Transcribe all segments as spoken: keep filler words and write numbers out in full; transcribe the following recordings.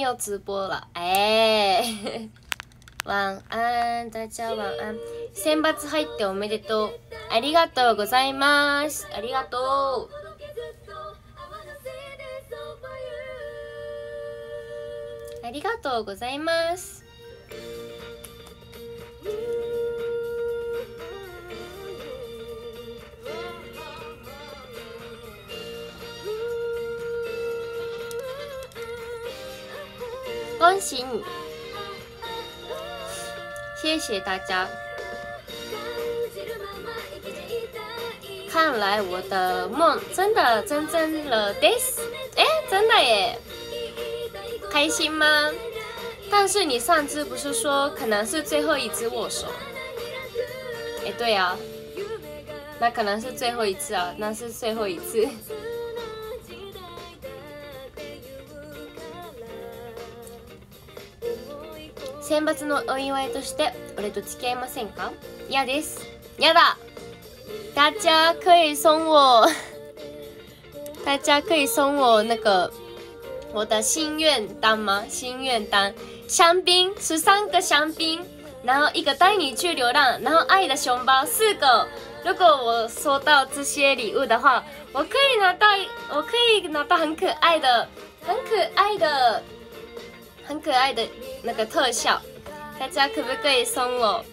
有直播了，哎，晚安，大家晚安。選抜入っておめでとう。ありがとうございます。ありがとう。ありがとうございます。恭喜你，谢谢大家。看来我的梦真的真真了 this， 哎，真的耶，开心吗？但是你上次不是说可能是最后一次握手？哎，对啊，那可能是最后一次啊，那是最后一次。選抜のお祝いとして俺と付き合いませんか？嫌です。やだ。大家可以送我，大家可以送我那个我的心愿单吗？心愿单，香槟十三个香槟，然后一个带你去流浪，然后爱的熊包四个。如果我收到这些礼物的话，我可以拿到，我可以拿到很可爱的、很可爱的、很可爱的那个特效。大家可不可以送我？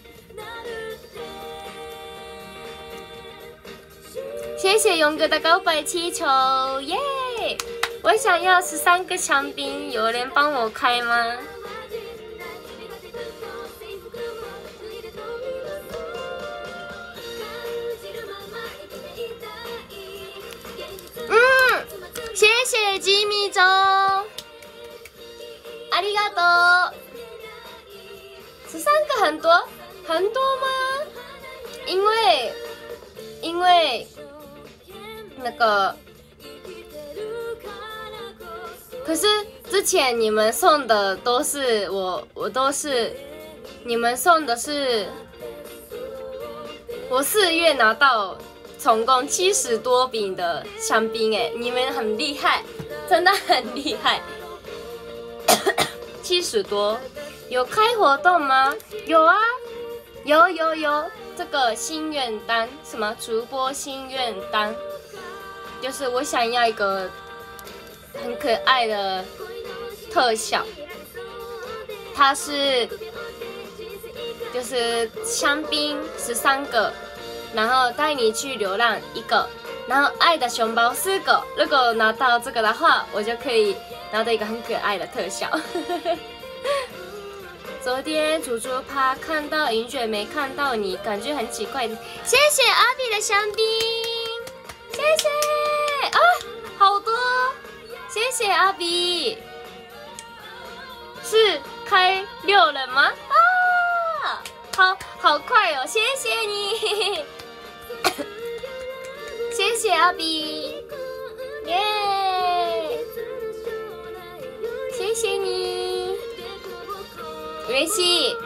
谢谢勇哥的告白气球，耶！我想要十三个香槟，有人帮我开吗？嗯，谢谢吉米周，ありがとう。十三个很多很多吗？因为因为那个，可是之前你们送的都是我我都是你们送的是我四月拿到总共七十多饼的香槟哎，你们很厉害，真的很厉害，七十多。有开活动吗？有啊，有有有，这个心愿单，什么主播心愿单，就是我想要一个很可爱的特效，它是就是香槟十三个，然后带你去流浪一个，然后爱的熊包四个。如果拿到这个的话，我就可以拿到一个很可爱的特效。昨天猪猪趴看到银雪没看到你，感觉很奇怪。谢谢阿比的香槟，谢谢啊，好多，谢谢阿比。是开六了吗？啊，好好快哦，谢谢你，谢谢阿比，耶，谢谢你。嬉しい。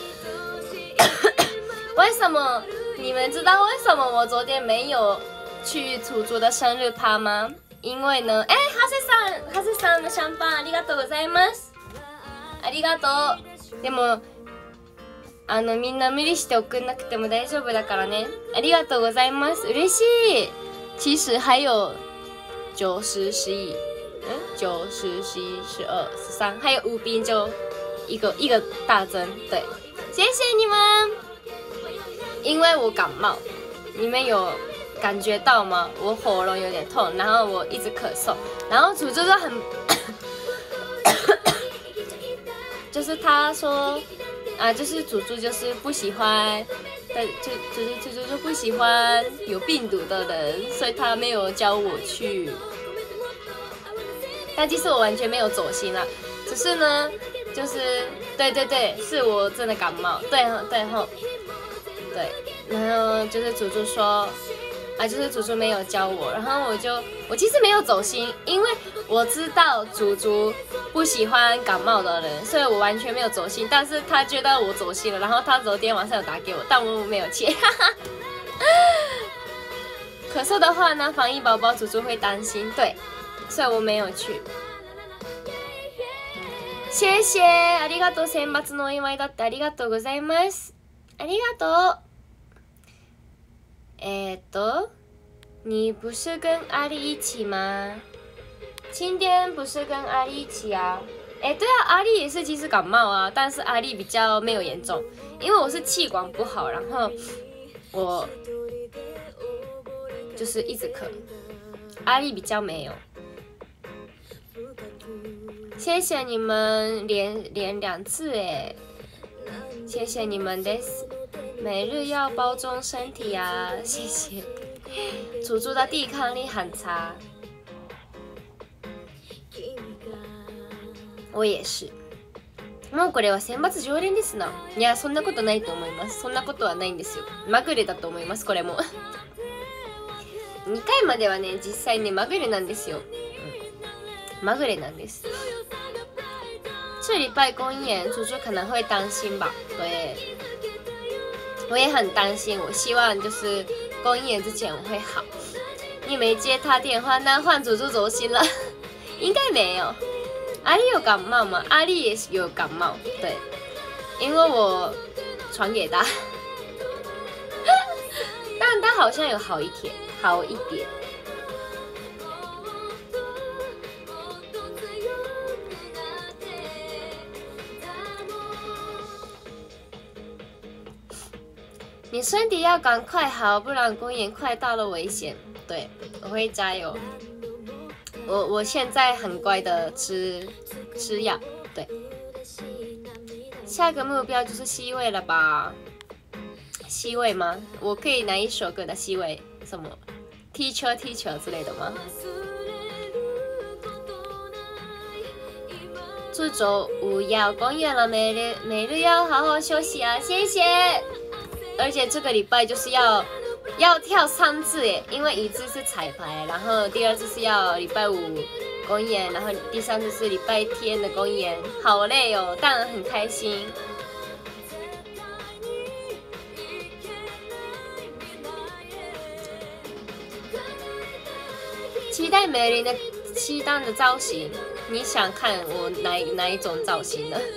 为什么？你们知道为什么我昨天没有去楚楚的生日趴吗？因为呢，哎、欸，哈セさん、哈セさんのシャンパンありがとうございます。ありがとう。でも、あのみんな無理して送んなくても大丈夫だからね。ありがとうございます。嬉しい。其实还有九十、十一，嗯，九十、十一、十二、十三，还有五饼就。一个一个大针，对，谢谢你们。因为我感冒，你们有感觉到吗？我喉咙有点痛，然后我一直咳嗽，然后楚楚就很，就是他说啊，就是楚楚就是不喜欢，但就就是楚楚就不喜欢有病毒的人，所以他没有教我去。但其实我完全没有走心啦，只是呢。就是对对对，是我真的感冒，对对后，对，然后就是祖祖说，啊，就是祖祖没有教我，然后我就我其实没有走心，因为我知道祖祖不喜欢感冒的人，所以我完全没有走心，但是他觉得我走心了，然后他昨天晚上有打给我，但我没有接，哈哈。咳嗽的话呢，防疫宝宝祖祖会担心，对，所以我没有去。 谢谢，ありがとう。選抜のお祝いだってありがとうございます。ありがとう。えっと，你不是跟阿丽一起吗？今天不是跟阿丽一起啊？哎，对啊，阿丽也是其实感冒啊，但是阿丽比较没有严重，因为我是气管不好，然后我就是一直咳。阿丽比较没有。谢谢你们连连两次哎，谢谢你们的，每日要保重身体啊，谢谢。猪猪的抵抗力很差，我也是。もうこれは選抜常連ですな。いや、そんなことないと思います。そんなことはないんですよ。まぐれだと思います、これも。にかいまではね、実際ね、まぐれなんですよ。うん、まぐれなんです。这礼拜公演，猪猪可能会担心吧？对，我也很担心。我希望就是公演之前我会好。你没接他电话，那换猪猪走心了？应该没有。阿丽有感冒吗？阿丽也有感冒，对，因为我传给他，但他好像有好一点，好一点。你身体要赶快好，不然公演快到了危险。对，我会加油。我我现在很乖的吃吃药，对。下个目标就是 C 位了吧 ？C 位吗？我可以哪一首歌的 C 位？什么 ？Teacher Teacher 之类的吗？祝周五要公演了，每日每日要好好休息啊！谢谢。而且这个礼拜就是要要跳三次耶，因为一次是彩排，然后第二次是要礼拜五公演，然后第三次是礼拜天的公演，好累哦，但很开心。期待美玲的期待的造型，你想看我哪哪一种造型呢？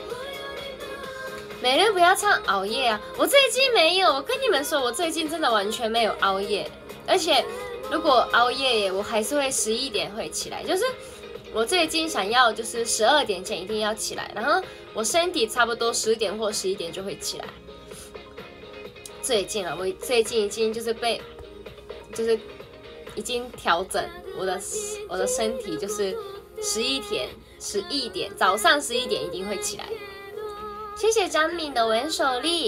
每日不要唱熬夜啊！我最近没有，我跟你们说，我最近真的完全没有熬夜，而且如果熬夜，我还是会十一点会起来。就是我最近想要，就是十二点前一定要起来，然后我身体差不多十点或十一点就会起来。最近啊，我最近已经就是被，就是已经调整我的我的身体，就是十一点十一点早上十一点一定会起来。谢谢张敏的文手力。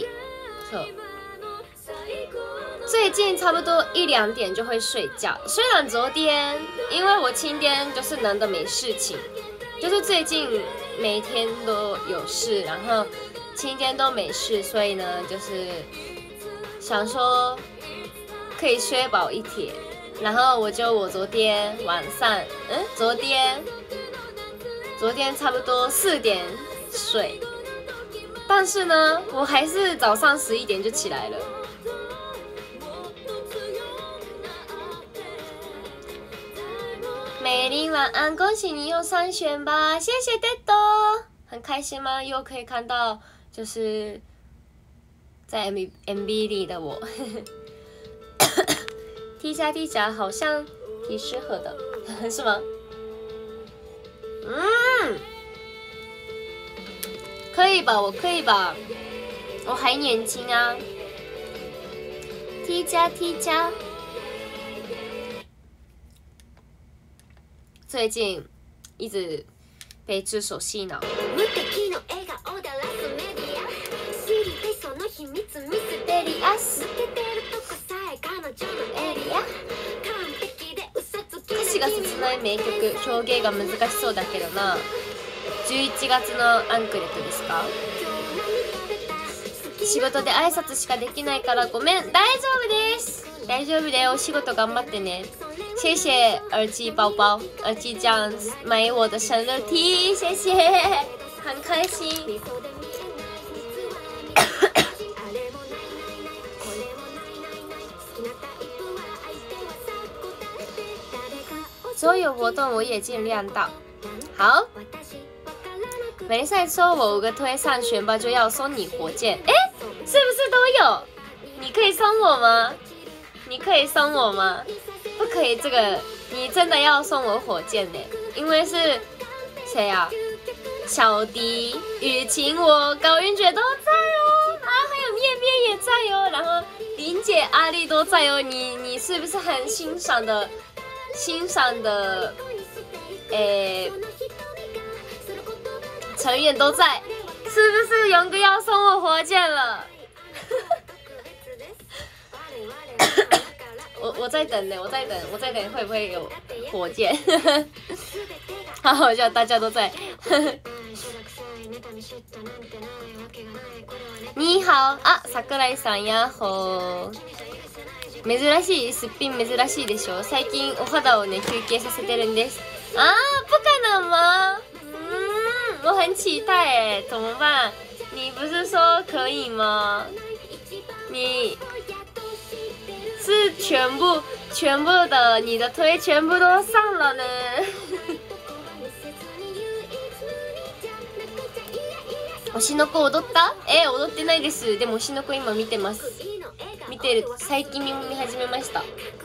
最近差不多一两点就会睡觉，虽然昨天因为我今天就是难得没事情，就是最近每天都有事，然后今天都没事，所以呢就是想说可以睡饱一天，然后我就我昨天晚上，嗯，昨天昨天差不多四点睡。但是呢，我还是早上十一点就起来了。美玲晚安，恭喜你又上选吧，谢谢 Dedo， 很开心吗？又可以看到就是在 M V 里的我。T 加 T 加好像挺适合的，是吗？嗯。可以吧，我可以吧，我还年轻啊。T 加 T 加，最近一直被这首洗脑。歌詞が切ない名曲、表現が難しそうだけどな。じゅういちがつのアンクレットですか？仕事で挨拶しかできないからごめん。大丈夫です。大丈夫だよ。お仕事頑張ってね。谢谢耳机包包，耳机这样买我的生日 T， 谢谢，很开心。所有活动我也尽量到。好。 梅赛说我五个推上选拔就要送你火箭，哎，是不是都有？你可以送我吗？你可以送我吗？不可以，这个你真的要送我火箭呢？因为是谁啊？小迪、雨晴、我、高云珏都在哦，啊，还有面面也在哦，然后林姐、阿丽都在哦。你你是不是很欣赏的？欣赏的，诶，成员都在，是不是勇哥要送我火箭了？我我在等呢，我在等，我在等会不会有火箭？好好笑，大家都在。你好あ、桜井さんやっほー。珍しいすっぴん珍しいでしょ。最近お肌をね休憩させてるんです。啊，不可能吗？嗯，我很期待哎，怎么办？你不是说可以吗？你是全部全部的你的推全部都上了呢。推しの子踊った？え、踊ってないです。でも推しの子今見てます。見てる、最近見始めました。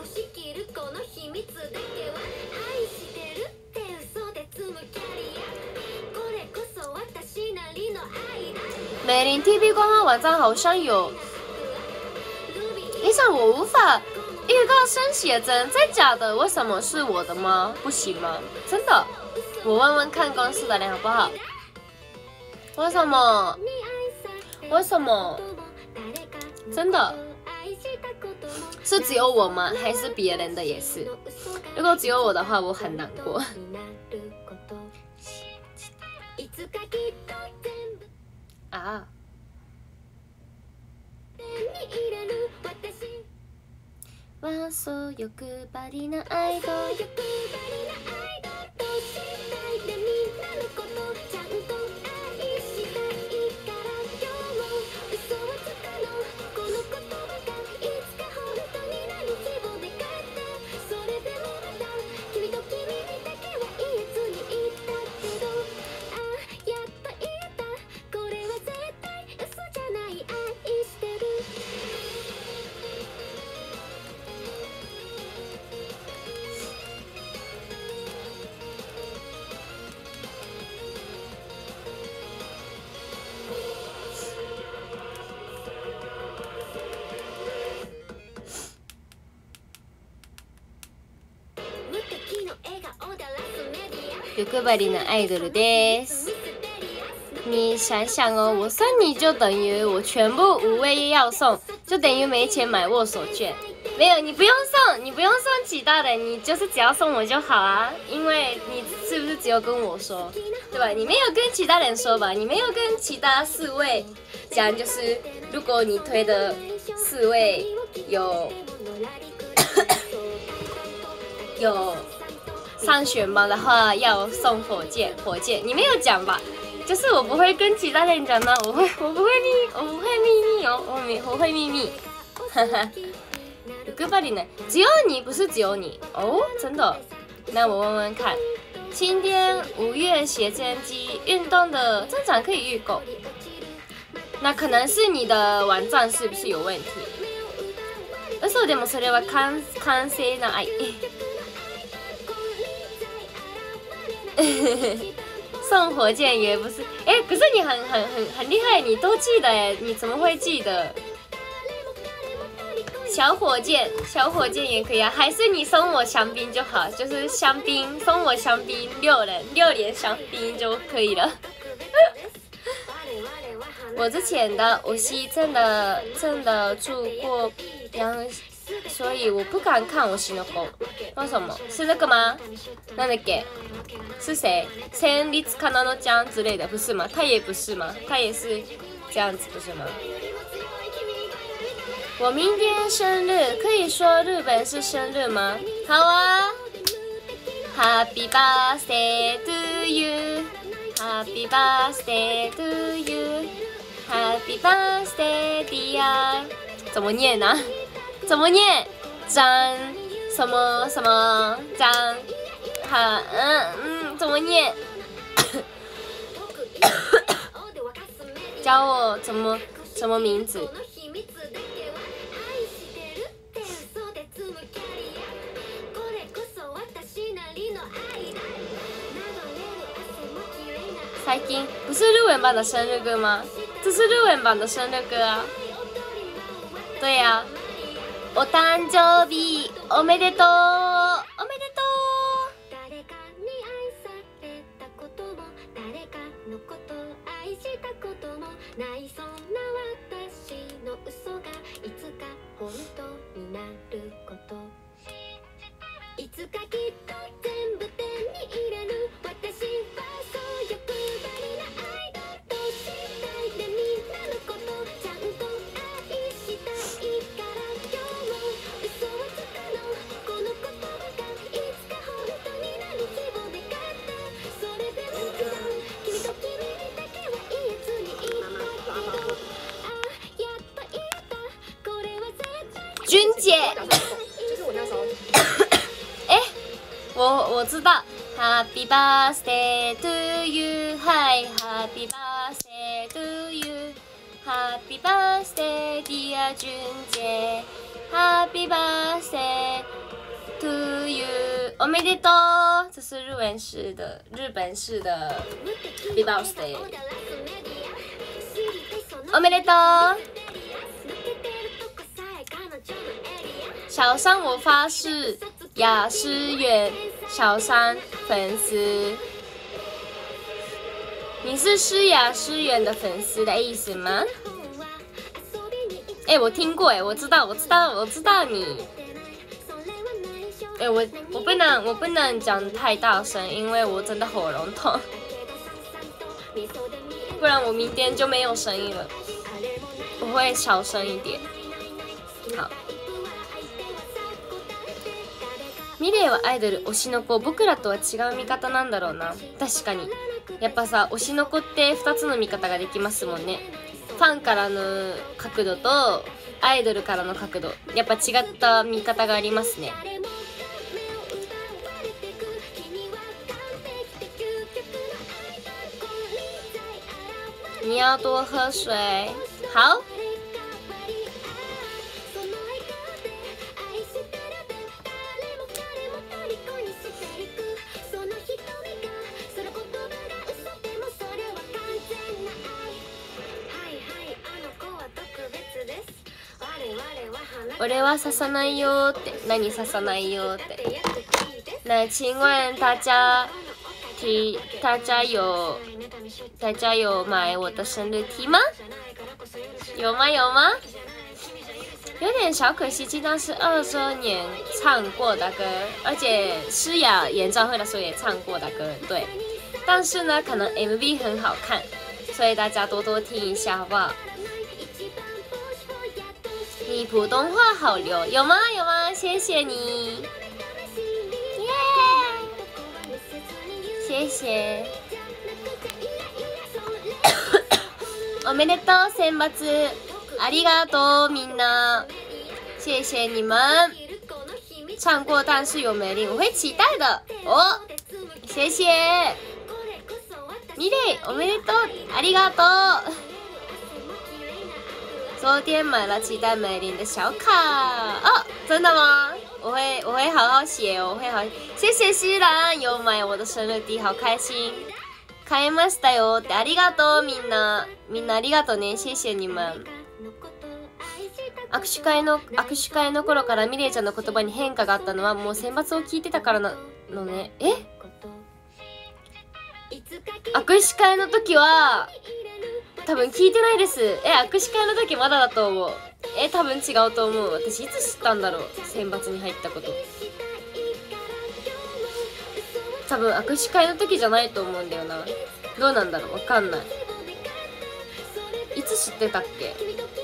美玲 T V 官方网站好像有。医生，我无法预告生写真，真假的？为什么是我的吗？不行吗？真的？我问问看公司的人好不好？为什么？为什么？真的？是只有我吗？还是别人的也是？如果只有我的话，我很难过。啊！はそう欲張りなアイドル。欲張りなアイドルです。你想想哦，我送你就等于我全部五位要送，就等于没钱买握手券。没有，你不用送，你不用送其他人，你就是只要送我就好啊。因为你是不是只有跟我说，对吧？你没有跟其他人说吧？你没有跟其他四位讲，就是如果你推的四位有有上选拔的话，要送火箭。火箭，你没有讲吧？就是我不会跟其他人讲呢，我会，我不会秘，我不会秘密哦，我没，我会秘密。哈哈。欲張り呢？只有你，不是只有你哦，真的。那我问问看，今天五月写真机运动的站长可以预购，那可能是你的网站是不是有问题？嘘でもそれは完完成な愛。送火箭也不是，哎、欸，可是你很很很很厉害，你都记得哎，你怎么会记得？小火箭，小火箭也可以啊，还是你送我香槟就好，就是香槟，送我香槟六人，六连香槟就可以了。我之前的无锡真的真的住过阳，所以我不敢看我西の子。为什么？是那个吗？なんだっけ？是谁？千里かなのちゃん之类的，不是吗？他也不是吗？他也是这样子，不是吗？我明天生日，可以说日本是生日吗？好啊 ！Happy birthday to you, Happy birthday to you, Happy birthday dear。怎么念呢？怎么念？张什么什么张？哈嗯嗯，怎么念？ 教我怎么什么名字？最近不是日文版的生日歌吗？这是日文版的生日歌啊。对呀、啊，お誕生日おめでとうおめでとう。いつかきっと全部手に入れる。私はそう欲張りなアイドルとしたいでみんなのことちゃんと愛したいから今日も嘘はつくの。この言葉がいつか本当になる規模でかったそれでも普段君と君にだけは言えずにいたけどあやっと言えたこれは絶対君姐我我知道 Happy birthday to you Hi Happy birthday to you Happy birthday dear 俊姐 Happy birthday to you おめでとう这是日文式的日本式的 Happy birthday おめでとう小山我发誓雅诗远小山粉丝，你是诗雅诗远的粉丝的意思吗？哎、欸，我听过哎，我知道，我知道，我知道你。哎、欸，我我不能我不能讲太大声，因为我真的喉咙痛，不然我明天就没有声音了。我会小声一点。好。ミレイはアイドル推しの子僕らとは違う見方なんだろうな。確かにやっぱさ推しの子ってふたつの見方ができますもんね。ファンからの角度とアイドルからの角度やっぱ違った見方がありますね。你要多喝水。好。俺は刺さないよって何刺さないよって那请问大家提大家有大家有买我的生日 T 吗？有吗有吗？有点小可惜，这张是二周年唱过的歌，而且诗雅演唱会的时候也唱过的歌，对。但是呢，可能 M V 很好看，所以大家多多听一下，好不好？你普通话好溜，有吗？有吗？谢谢你，耶、yeah ！谢谢。おめでとう選抜，ありがとうみんな，谢谢你们。唱过，但是有没领，我会期待的哦。谢谢。ミレイ，おめでとう，ありがとう。昨天买了期待美玲的小卡哦，真的吗？我会我会好好写哦，我会好。谢谢西兰有买我的生日 T， 好开心。買いましたよってありがとうみんなみんなありがとうね、谢谢你们。握手会の握手会の頃からミレイちゃんの言葉に変化があったのはもう選抜を聞いてたからなのね。え？握手会の時は多分聞いてないです。え、握手会の時まだだと思う。え、多分違うと思う。私いつ知ったんだろう、選抜に入ったこと。多分握手会の時じゃないと思うんだよな。どうなんだろう、わかんない。いつ知ってたっけ？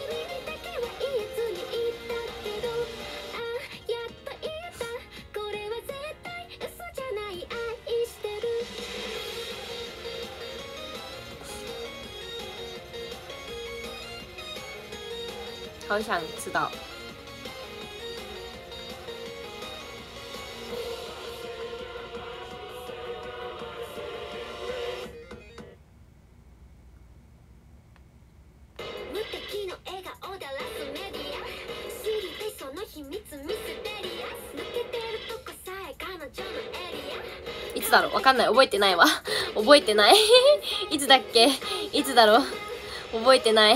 好想知道。 いつだろう、わかんない、覚えてないわ覚えてないいつだっけ、いつだろう、覚えてない。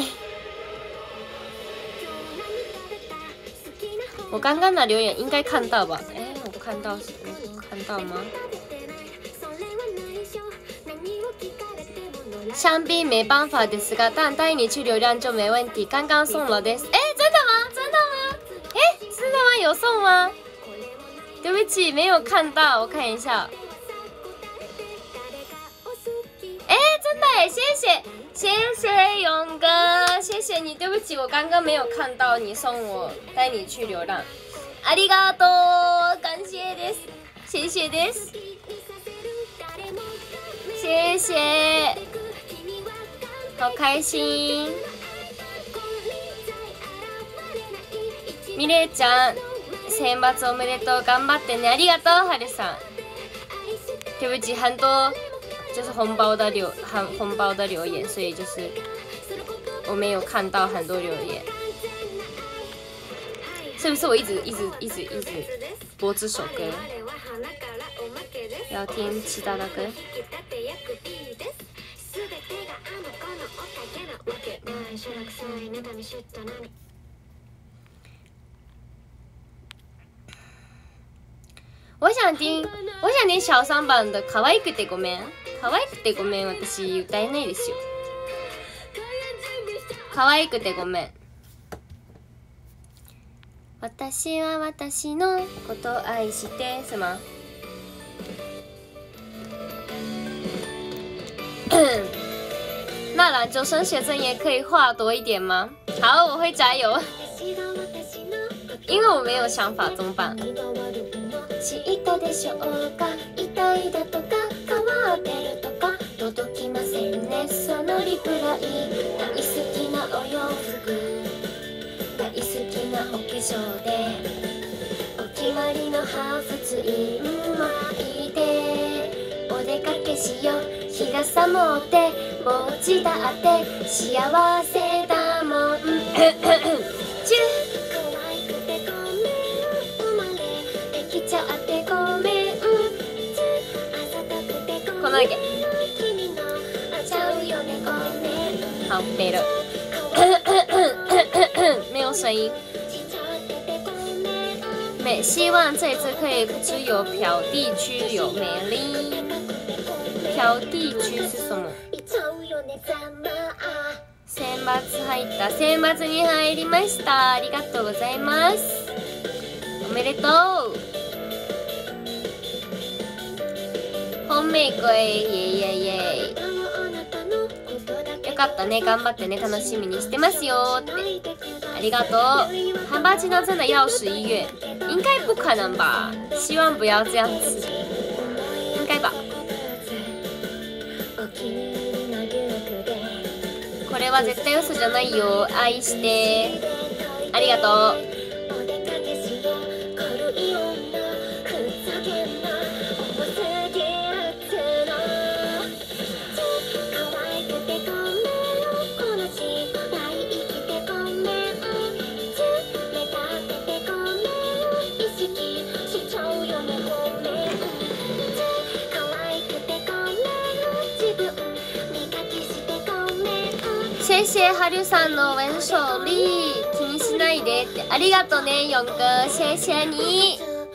我刚刚的留言应该看到吧？哎，我看到，我看到吗？香槟没办法ですが，但带你去流量就没问题。刚刚送了です。哎，真的吗？真的吗？哎，真的吗？有送吗？对不起，没有看到，我看一下。哎，真的哎，谢谢，谢谢勇哥，谢谢你。对不起，我刚刚没有看到你送我带你去流浪。ありがとう，感谢です，谢谢です，谢谢。好開心。ミレイちゃん、選抜おめでとう、頑張ってね。ありがとう、はるさん。对不起，很多就是红包的留红红包的留言，所以就是我没有看到很多留言。是不是我一直一直一直一直播这首歌？要听其他的歌？我想听，我想听小三版的可愛くてごめん。可愛くてごめん、私歌えないですよ。可愛くてごめん。私は私のことを愛して什么？那篮球生写真也可以画多一点吗？好，我会加油。因为我没有想法，怎么办？知ったでしょうか、痛いだとか変わってるとか届きませんね、そのリプライ。大好きなお洋服、大好きなお化粧で、お決まりのハーフツイン巻いてお出かけしよう、日傘持って帽子だって幸せだもんチューこの池好背了没有声音。美希望这次可以只有漂地区有美丽。漂地区是什么？選抜入った、選抜に入りました。ありがとうございます。おめでとう。本命声イエイイエイイエイ。よかったね、頑張ってね、楽しみにしてますよって。ありがとう。韩八呢真的要十一月？应该不可能吧？希望不要这样子，应该吧？これは絶対嘘じゃないよ。愛して。ありがとう。谢谢はるさんの文章力、気にしないでって。ありがとうね、ヨン哥，谢谢你。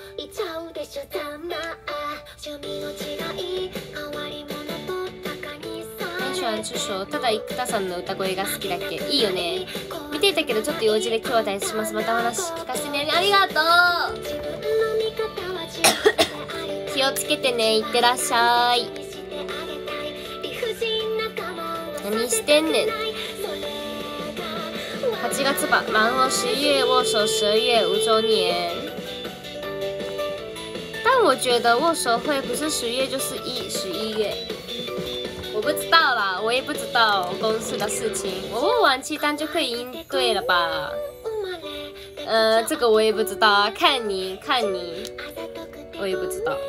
很喜欢这首。ただ生田さんの歌声が好きだっけ。いいよね。見ていたけどちょっと用事で今日は退出します。またお話聞かせてね。ありがとう。気をつけてね、いってらっしゃい。何してんねん。はちがつ吧，然后十一月握手十二月五周年。但我觉得握手会不是十月就是一十一月，我不知道啦，我也不知道公司的事情。我问完期单就可以应对了吧？呃，这个我也不知道啊，看你看你，我也不知道。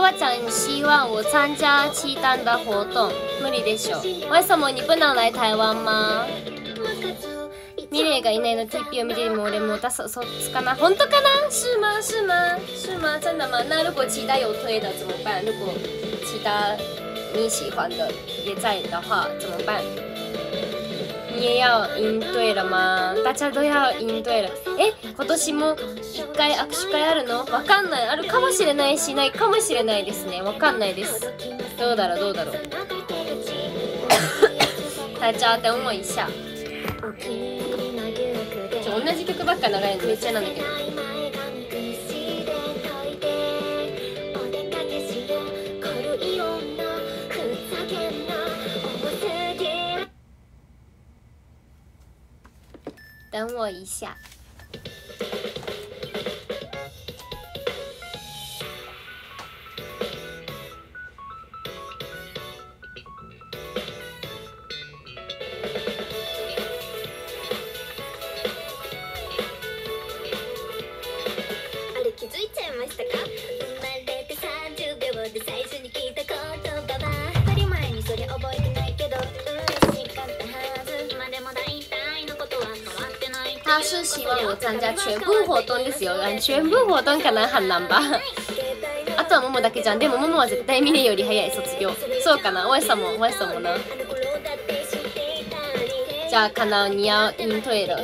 爸ちゃん希望我参加七单的活动，無理でしょ。为什么你不能来台湾吗？ミレイがいないの ティーピー を見ても俺もだそそっちかな？本当かな？是吗？是吗？是吗？真的吗？那如果其他有推的怎么办？如果其他你喜欢的也在的话怎么办？你也要应对了吗？大家都要应对了。え、今年も一回握手会あるの？わかんない。あるかもしれないしないかもしれないですね。わかんないです。どうだろうどうだろう。大家等我一下。ちょ同じ曲ばっか流れるのめっちゃなんだけど。等我一下。 あれ気づいちゃいましたか？生まれてさんじゅうびょうで最初に聞いた言葉は当たり前にそれ覚えてないけど嬉しかったはず。までも大体のことは変わってない。 他是希望我参加全部活動ですよ。全部活動かな？反乱吧。あとはモモだけじゃん。でもモモは絶対ミネより早い卒業。そうかな？为什么？为什么呢？じゃあ可能你要应对了。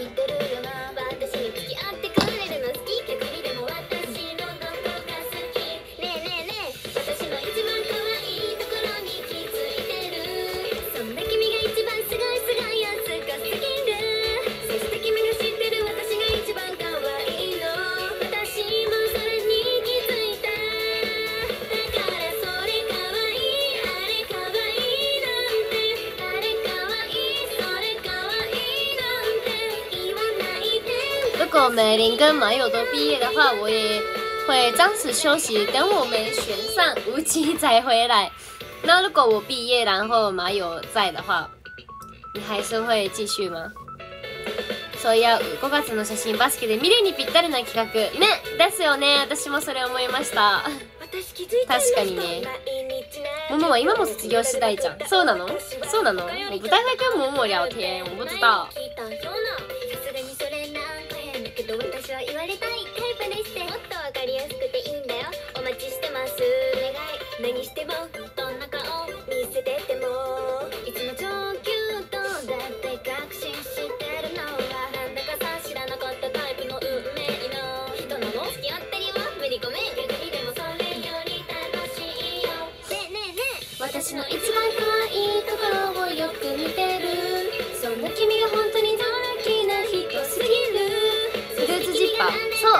如果美玲跟马友都毕业的话，我也会暂时休息，等我们选上无期再回来。那如果我毕业，然后马友在的话，你还是会继续吗？そういやごがつの写真バスケでミレイにぴったりな企画ねですよね。私もそれ思いました。確かにね。モモは今も卒業次第じゃん。そうなの？そうなの？我不太会跟某某聊天，我不知道。 私は言われたいタイプでして、もっとわかりやすくていいんだよ。お待ちしてます。お願い。何してもどんな顔見せててもいつも超キュートだって確信してるのはなんだかさ知らなかったタイプの運命の人なの。付き合ってるよめり込め逆にでもそれより楽しいよ。ねえねえねえ私の一番可愛いところをよく見てる。そんな君が本当に大好きな人すぎる。フルーツジッパーそう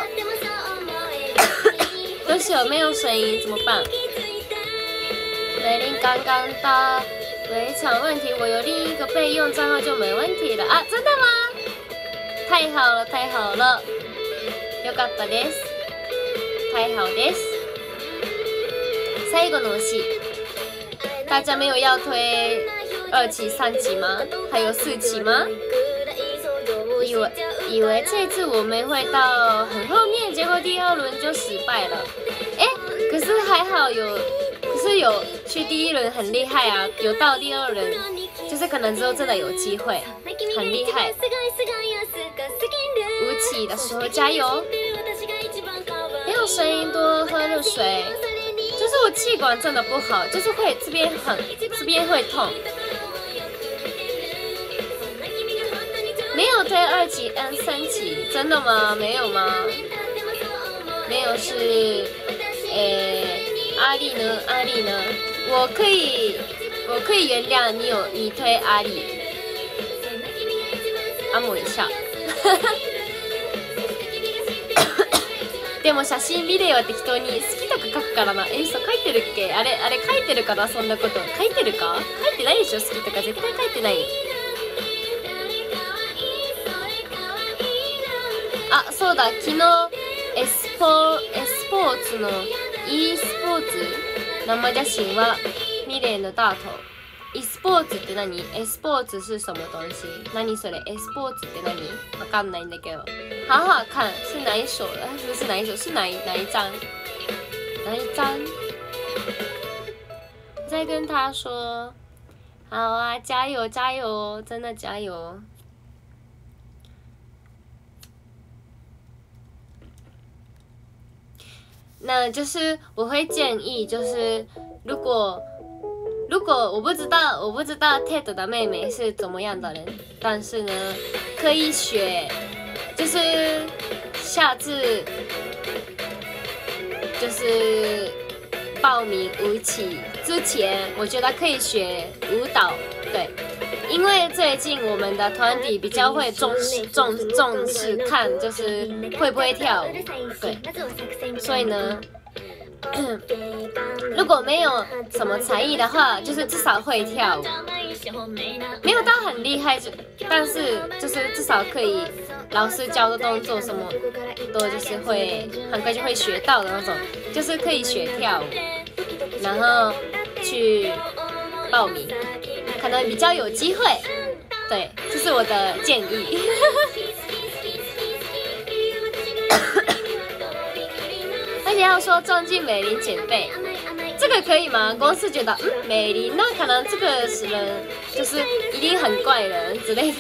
どうしよう没有声音怎么办？美玲刚刚到围场问题，我有另一个备用账号就没问题了啊！真的吗？太好了太好了，よかったです。太好です。最後の推し，大家没有要推二期三期吗？还有四期吗？以为以为这次我们会到很后面，结果第二轮就失败了。哎，可是还好有，可是有去第一轮很厉害啊，有到第二轮，就是可能之后真的有机会，很厉害。五起的时候加油！没有声音，多喝热水。就是我气管真的不好，就是会这边很，这边会痛。没有推二期、N 三期，真的吗？没有吗？没有是，诶，阿丽呢？阿丽呢？我可以，我可以原谅你有你推阿丽，按摩一下。でも写真ビデオは適当に好きとか書くからな。え、そう書いてるっけ？あれあれ書いてるかなそんなこと。書いてるか？書いてないでしょ好きとか絶対書いてない。あ、そうだ昨日エスポエスポーツの e スポーツ生写真はミレイの大头。e スポーツって何？ e スポーツ是什么东西？何それ？ e スポーツって何？わかんないんだけど。好好看，是哪一首的？不是哪一首？是哪一哪一张？哪一张？ 再跟他说，好啊，加油加油，真的加油。那就是我会建议，就是如果如果我不知道我不知道 Ted 的妹妹是怎么样的人，但是呢，可以学，就是下次就是报名舞起之前，我觉得可以学舞蹈，对。因为最近我们的团体比较会重视重重视看，就是会不会跳舞，对，所以呢，如果没有什么才艺的话，就是至少会跳舞，没有到很厉害，但是就是至少可以老师教的动作什么都就是会很快就会学到的那种，就是可以学跳舞，然后去报名。可能比较有机会，对，这是我的建议。而且要说撞进美玲姐妹，这个可以吗？公司觉得，嗯，美玲，那可能这个人就是一定很怪人之类的。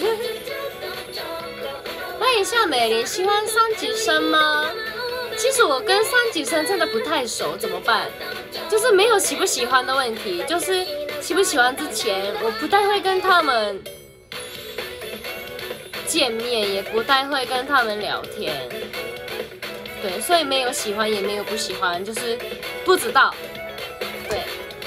问一下美玲，喜欢三级生吗？其实我跟三级生真的不太熟，怎么办？就是没有喜不喜欢的问题，就是喜不喜欢之前，我不太会跟他们见面，也不太会跟他们聊天。对，所以没有喜欢，也没有不喜欢，就是不知道。对。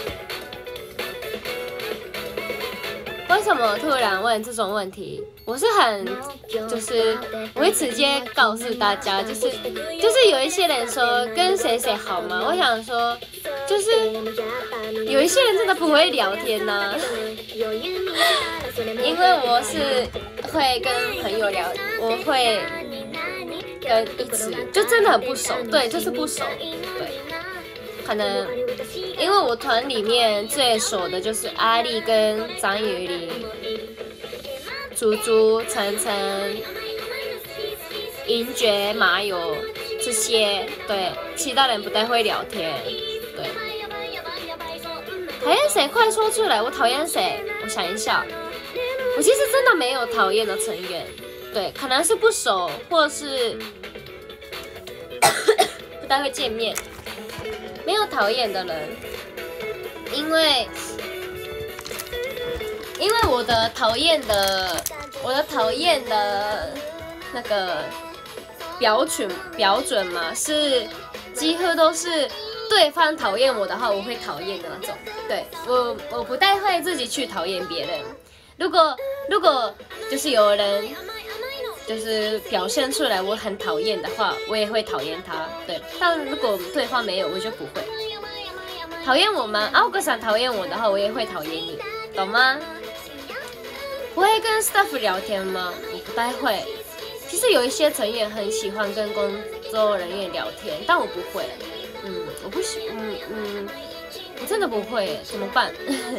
为什么突然问这种问题？我是很，就是我会直接告诉大家，就是就是有一些人说跟谁谁好吗？我想说，就是有一些人真的不会聊天呢、啊，因为我是会跟朋友聊，我会跟一直就真的很不熟，对，就是不熟，对，可能因为我团里面最熟的就是阿丽跟张雨玲。猪猪、晨晨、银爵、麻油这些，对，其他人不太会聊天，对。讨厌谁？快说出来！我讨厌谁？我想一下，我其实真的没有讨厌的成员，对，可能是不熟，或是不太会见面，没有讨厌的人，因为。因为我的讨厌的，我的讨厌的那个标准标准嘛，是几乎都是对方讨厌我的话，我会讨厌的那种。对，我我不太会自己去讨厌别人。如果如果就是有人就是表现出来我很讨厌的话，我也会讨厌他。对，但如果对方没有，我就不会。讨厌我吗？啊，如果想讨厌我的话，我也会讨厌你，懂吗？不会跟 staff 聊天吗？我不太会。其实有一些成员很喜欢跟工作人员聊天，但我不会。嗯，我不喜，嗯嗯，我真的不会，怎么办？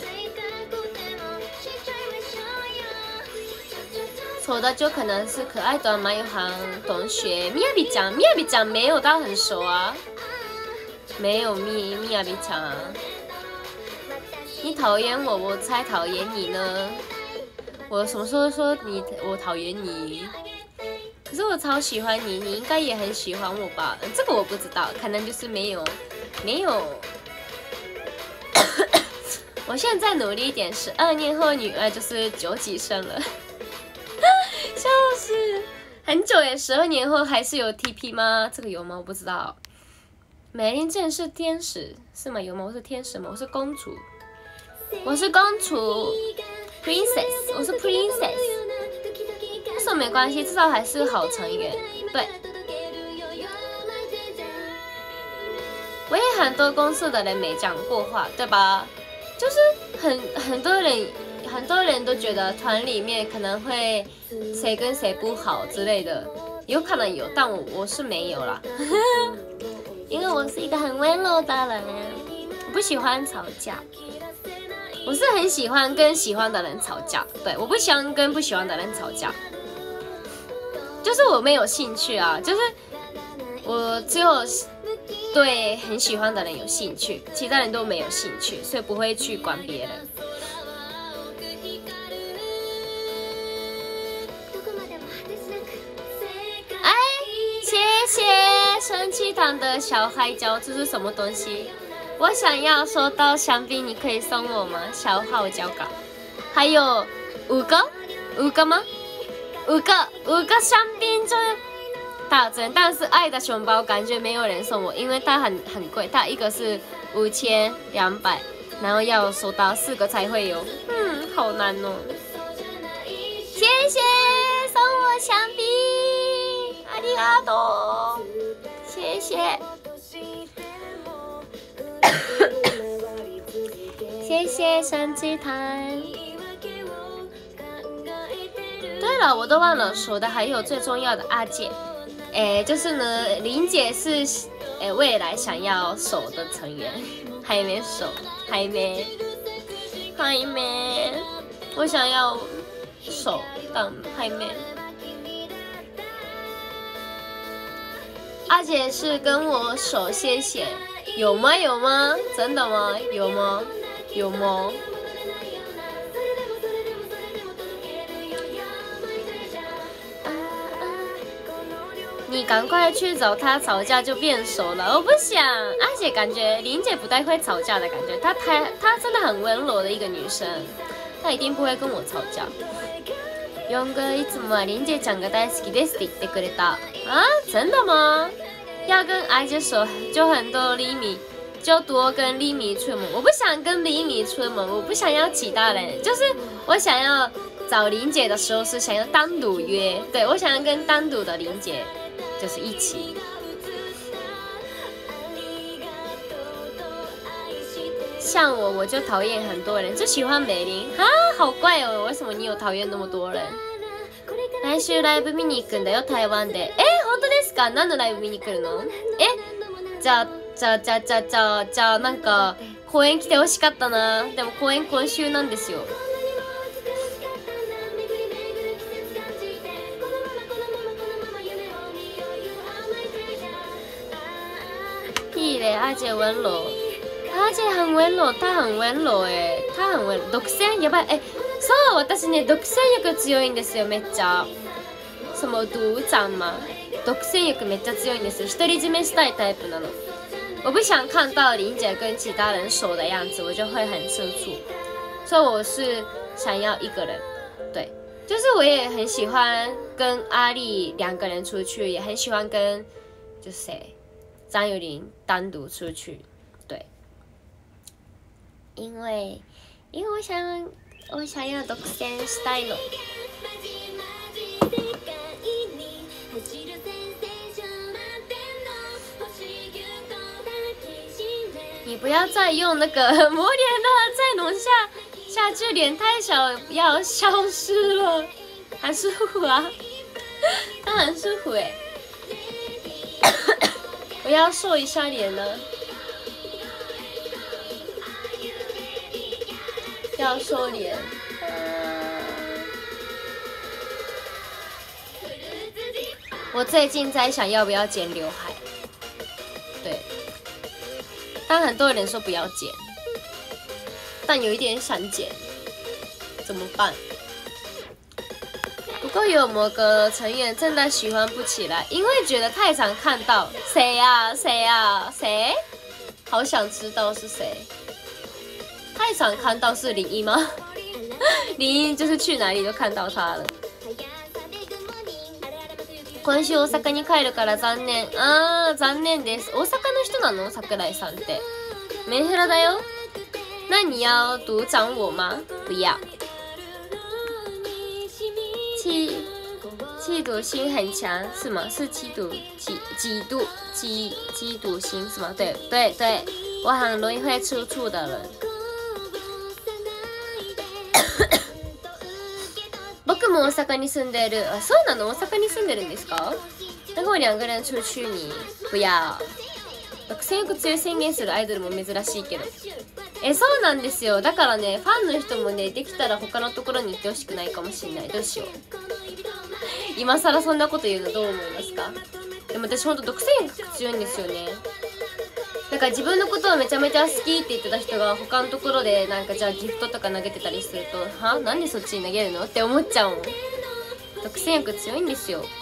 错的就可能是可爱的马友航同学，米亚比酱，米亚比酱没有到很熟啊，没有米米亚比酱啊。你讨厌我，我才讨厌你呢。我什么时候说你我讨厌你？可是我超喜欢你，你应该也很喜欢我吧？这个我不知道，可能就是没有没有。我现在努力一点，十二年后女儿就是九几生了，笑死！很久耶，十二年后还是有 T P 吗？这个有吗？我不知道。美玲真是天使是吗？有吗？我是天使吗？我是公主，我是公主。Princess， 我是 Princess， 但是没关系，至少还是好成员。对，我也很多公司的人没讲过话，对吧？就是很很多人，很多人都觉得团里面可能会谁跟谁不好之类的，有可能有，但我我是没有啦，因为我是一个很温柔的人，我不喜欢吵架。我是很喜欢跟喜欢的人吵架，对，我不喜欢跟不喜欢的人吵架，就是我没有兴趣啊，就是我只有对很喜欢的人有兴趣，其他人都没有兴趣，所以不会去管别人。哎，谢谢生气糖的小海椒，这是什么东西？我想要收到香槟，你可以送我吗？小号胶稿，还有五个，五个吗？五个，五个香槟就是大针，但是爱的熊包感觉没有人送我，因为它很很贵，它一个是五千两百，然后要收到四个才会有，嗯，好难哦。谢谢送我香槟，ありがとう，谢谢。谢谢生气糖。对了，我都忘了说的，还有最重要的阿姐，哎，就是呢，林姐是哎未来想要守的成员，还没守，还没，还没，我想要守，但还没。阿姐是跟我守，谢谢，有吗？有吗？真的吗？有吗？有吗？你赶快去找他吵架就变熟了，我不想。而且感觉林姐不太会吵架的感觉，她太她真的很温柔的一个女生，她一定不会跟我吵架。勇哥いつもは林姐ちゃんが大好きですって言ってくれた。啊，真的吗？要跟阿姐说，就很多厘米，就多跟厘米出门。我不想跟厘米出门，我不想要其他人，就是我想要找林姐的时候是想要单独约，对我想要跟单独的林姐。就是一起。像我，我就讨厌很多人，就喜欢美玲啊，好怪哦！为什么你有讨厌那么多人？来週ライブ見に行くんだよ台湾で。え、本当ですか？何のライブ見に来るの？え、じゃあじゃあじゃあじゃあじゃあじゃあなんか公演来てほしかったな。でも公演今週なんですよ。屁嘞，阿姐温柔，阿姐很温柔，她很温柔哎，她很温柔。独占やばいえ、そう私ね独占欲強いんですよめっちゃ。什么独占吗？独占欲めっちゃ強いんですよ。独り占めしたいタイプなの。我不想看到林姐跟其他人熟的样子，我就会很吃醋。所以我是想要一个人，对，就是我也很喜欢跟阿丽两个人出去，也很喜欢跟就是谁。张友玲单独出去，对，因为因为我想我想要独占したいの。你不要再用那个抹脸了，再弄下下去脸太小，要消失了，很舒服啊，它很舒服哎。我要瘦一下脸了，要瘦脸。我最近在想要不要剪刘海，对，但很多人说不要剪，但有一点想剪，怎么办？不过有某个成员真的喜欢不起来，因为觉得太常看到谁呀谁呀谁，好想知道是谁。太常看到是林一吗？林一就是去哪里都看到他了。今週大阪に帰るから残念。あー残念です。大阪の人なの？桜井さんって。メンヘラだよ。那你要独掌我吗？不要。气气赌心很强是吗？是气赌几几度几几赌心是吗？对对对，我很容易会吃醋的人。僕も大阪に住んでる。あ、そうなの？大阪に住んでるんですか？那跟我两个人出去你不要。独占欲強い宣言するアイドルも珍しいけど。え、そうなんですよ。だからね、ファンの人もね、できたら他のところに行ってほしくないかもしれない。どうしよう。今更そんなこと言うのどう思いますか？でも私ほんと独占欲強いんですよね。 か自分のことをめちゃめちゃ好きって言ってた人が他のところでなんかじゃあギフトとか投げてたりするとはなんでそっちに投げるのって思っちゃうもん。独占欲強いんですよ。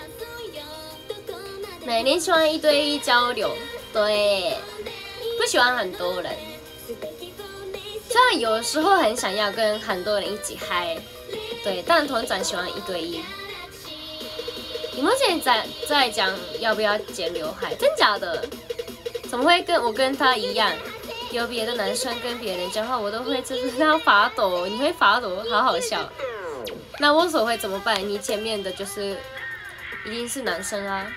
每年喜欢一堆交流，对，不喜欢很多人。虽然有时候很想要跟很多人一起嗨，对，但通常喜欢一对一。你们现在在讲要不要剪刘海？真假的？怎么会跟我跟他一样？有别的男生跟别人讲话，我都会就是他发抖，你会发抖，好好笑。那我所会怎么办？你前面的就是一定是男生啊。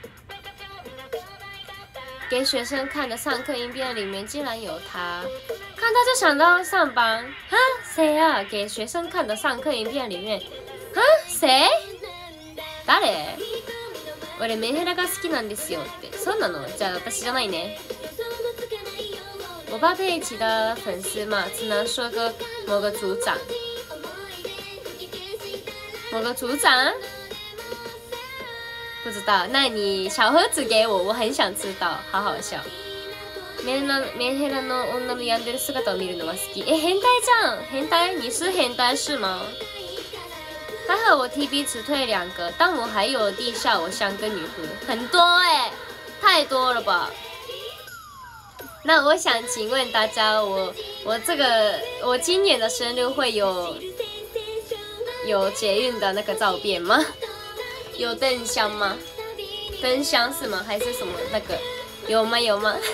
给学生看的上课影片里面竟然有他，看他就想到上班啊？谁啊？给学生看的上课影片里面啊？谁？誰？俺メンヘラが好きなんですよって。そうなの？じゃあ私じゃないね。我怕被其他粉丝骂，只能说个某个组长，某个组长，不知道。那你小盒子给我，我很想知道，好好笑。メンヘラの女の病んでる姿を見るのは好き。え、変態じゃん！変態？你是変態是吗？还好我 T B 只退两个，但我还有地下偶像跟女仆，很多哎、欸，太多了吧？那我想请问大家，我我这个我今年的生日会有有捷运的那个照片吗？有灯箱吗？灯箱是吗？还是什么那个？有吗？有吗？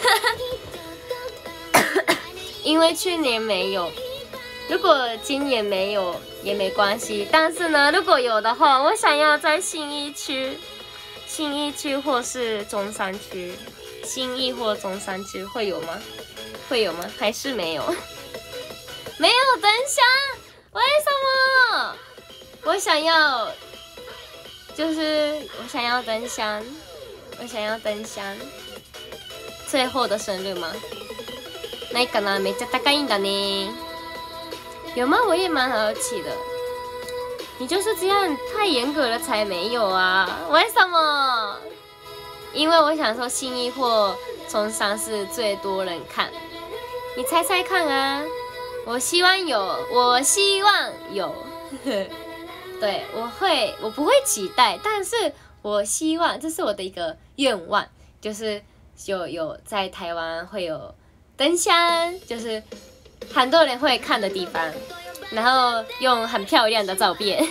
因为去年没有。如果今年没有也没关系，但是呢，如果有的话，我想要在信义区、信义区或是中山区、信义或中山区会有吗？会有吗？还是没有？没有灯箱，为什么？我想要，就是我想要灯箱，我想要灯箱。最后的生日吗？ないかな？めっちゃ高いんだね。有吗？我也蛮好奇的。你就是这样太严格了才没有啊？为什么？因为我想说信义或中山是最多人看，你猜猜看啊！我希望有，我希望有。对，我会，我不会期待，但是我希望，这是我的一个愿望，就是有有在台湾会有灯箱，就是很多人会看的地方，然后用很漂亮的照片。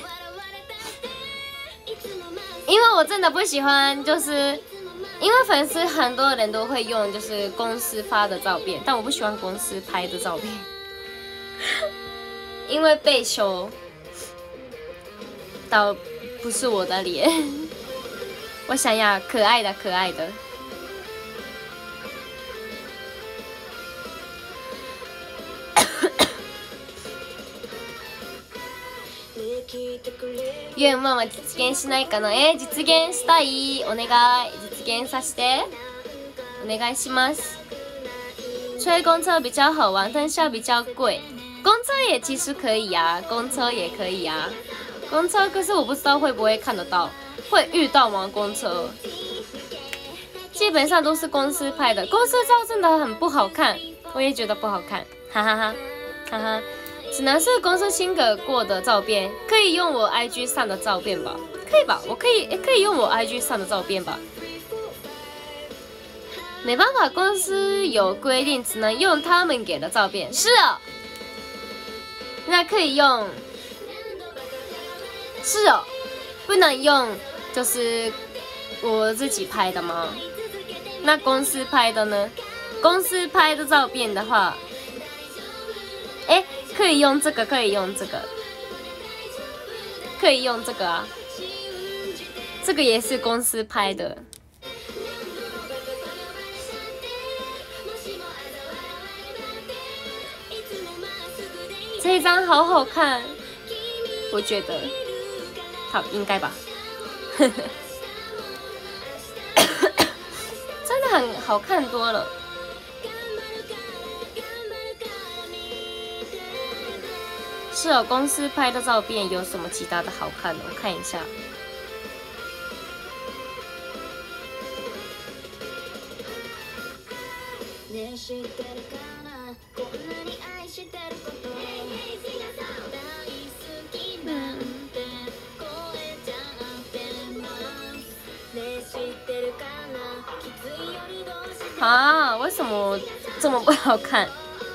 因为我真的不喜欢，就是因为粉丝很多人都会用就是公司发的照片，但我不喜欢公司拍的照片，因为被修到不是我的脸。我想要可爱的可爱的。愿望は実現しないかな。えー、実現したい。お願い。実現させて。お願いします。吹公车比较好玩，但下比较贵。公车也其实可以啊，公车也可以啊。公车可是我不知道会不会看得到，会遇到吗？公车基本上都是公司拍的，公司照真的很不好看，我也觉得不好看，哈哈哈，哈哈。只能是公司新改过的照片，可以用我 I G 上的照片吧？可以吧？我可以，也可以用我 I G 上的照片吧？没办法，公司有规定，只能用他们给的照片。是哦，那可以用。是哦，不能用，就是我自己拍的吗？那公司拍的呢？公司拍的照片的话，哎。可以用这个，可以用这个，可以用这个啊！这个也是公司拍的。这一张好好看，我觉得，好，应该吧。真的很好看多了。是哦，公司拍的照片有什么其他的好看的？我看一下。 啊，为什么这么不好看？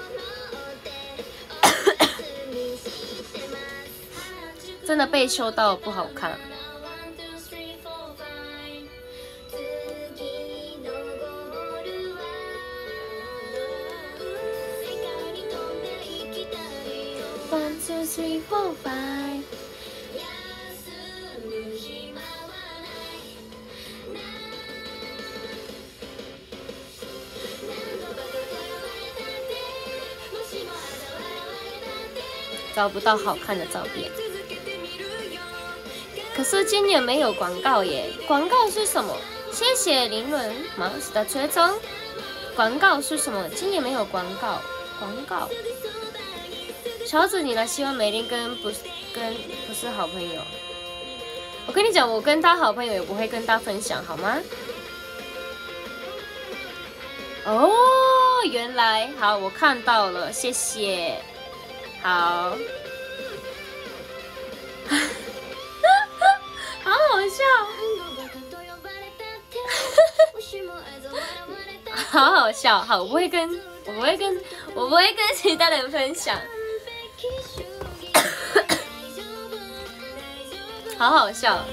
真的被修到不好看。One two three four five。找不到好看的照片。可是今年没有广告耶，广告是什么？谢谢林伦马斯的追踪。广告是什么？今年没有广告。广告。乔子，你来希望美玲跟不是跟不是好朋友。我跟你讲，我跟他好朋友也不会跟他分享，好吗？哦，原来好，我看到了，谢谢。好。好好笑，好好笑，好，我不会跟，我不会跟，我不会跟其他人分享，好好笑。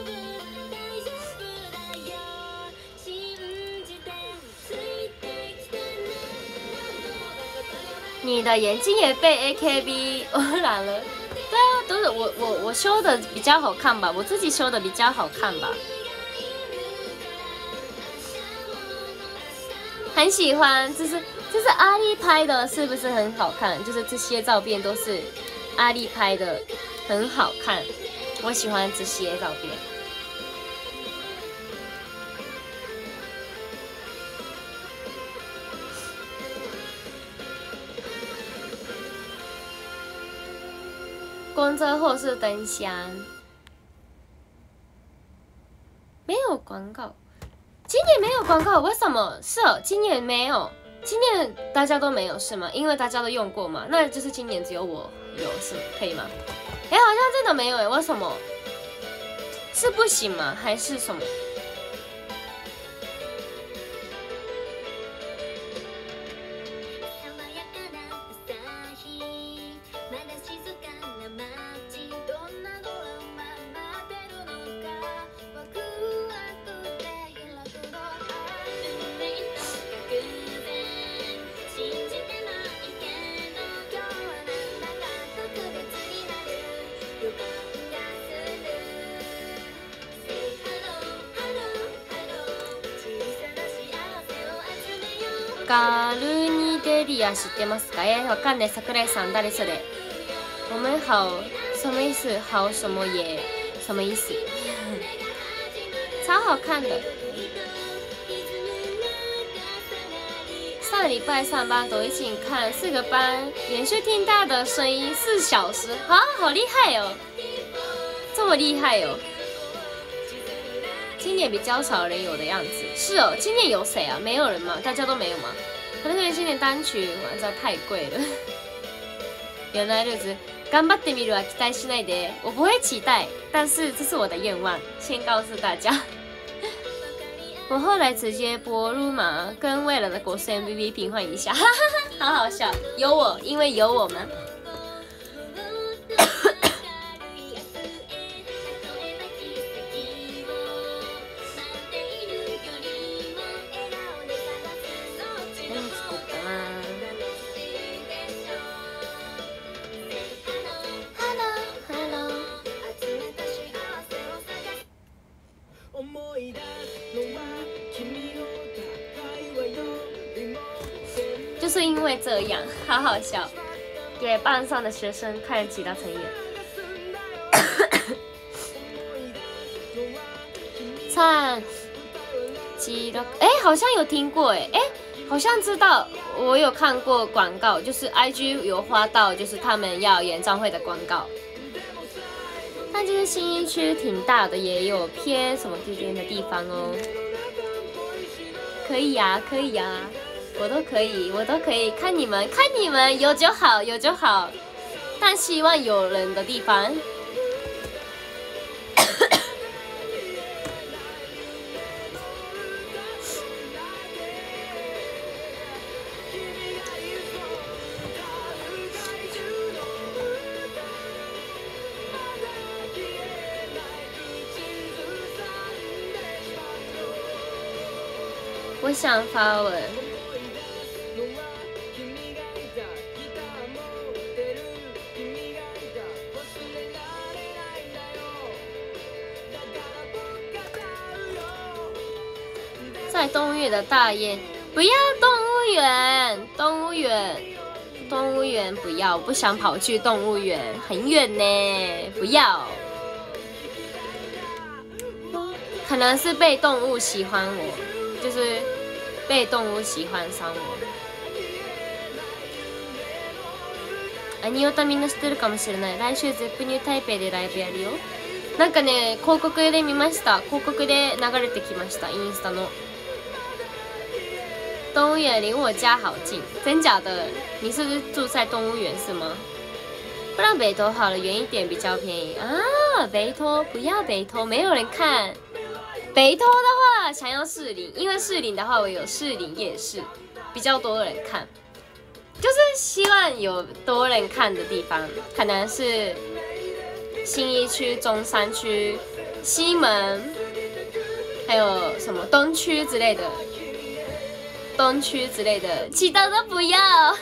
你的眼睛也被 A K B 污染了。对啊，都是我我我修的比较好看吧，我自己修的比较好看吧。很喜欢，就是就是阿丽拍的，是不是很好看？就是这些照片都是阿丽拍的，很好看。我喜欢这些照片。工作后是灯箱，没有广告。今年没有广告，为什么？是哦，今年没有，今年大家都没有是吗？因为大家都用过嘛，那就是今年只有我有，是可以吗？哎，好像真的没有哎，为什么？是不行吗？还是什么？ガルニデリア知ってますか？哎，わかんない。桜井さん，誰それ？我们好，什么意思？好什么也？什么意思？超好看的。上礼拜上班都一起看四个班，连续听他的声音四小时，啊，好厉害哦！这么厉害哦！今年比较少人有的样子，是哦。今年有谁啊？没有人吗？大家都没有吗？可能因为今年单曲玩家太贵了。原来日子，頑張ってみるは期待しないで。我不会期待，但是这是我的愿望，先告诉大家。我后来直接播入马跟未来的国师 M V P 平换一下，哈哈哈，好好笑。有我，因为有我们。就是因为这样，好好笑，给班上的学生看其他成员。唱七六，哎，好像有听过，哎，哎，好像知道，我有看过广告，就是 I G 有花到，就是他们要演唱会的广告。但就是信义区挺大的，也有偏什么地点的地方哦。可以呀、啊，可以呀、啊。 我都可以，我都可以看你们，看你们有就好，有就好，但希望有人的地方。我想发文。在动物园的大雁，不要动物园，动物园，动物园不要，我不想跑去动物园，很远呢，不要。可能是被动物喜欢我，就是被动物喜欢上我。アニオタみんな知ってるかもしれない。来週ゼップニュー台北でライブやるよ。なんかね、広告で見ました。広告で流れてきました。インスタの。动物园离我家好近，真假的？你是不是住在动物园是吗？不然北投好了，远一点比较便宜啊。北投不要北投，没有人看。北投的话，想要士林，因为士林的话，我有士林夜市，比较多人看。就是希望有多人看的地方，可能是信义区、中山区、西门，还有什么东区之类的。东区之类的，其他都不要。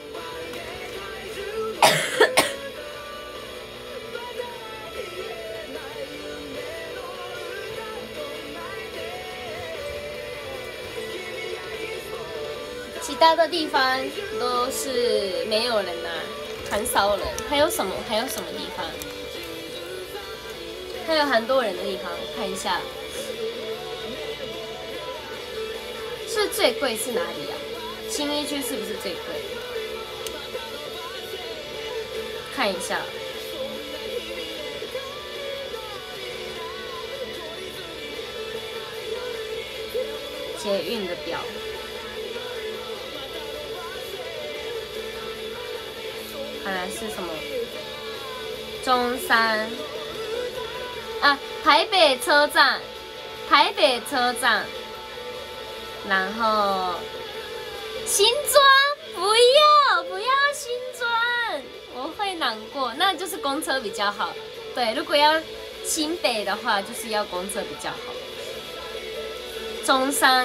其他的地方都是没有人啊，很少人。还有什么？还有什么地方？还有很多人的地方，看一下。是最贵是哪里啊？信义区是不是最贵？看一下。捷运的表。看来是什么？中山啊，台北车站，台北车站。然后新庄不要不要新庄，我会难过。那就是公车比较好。对，如果要新北的话，就是要公车比较好。中山、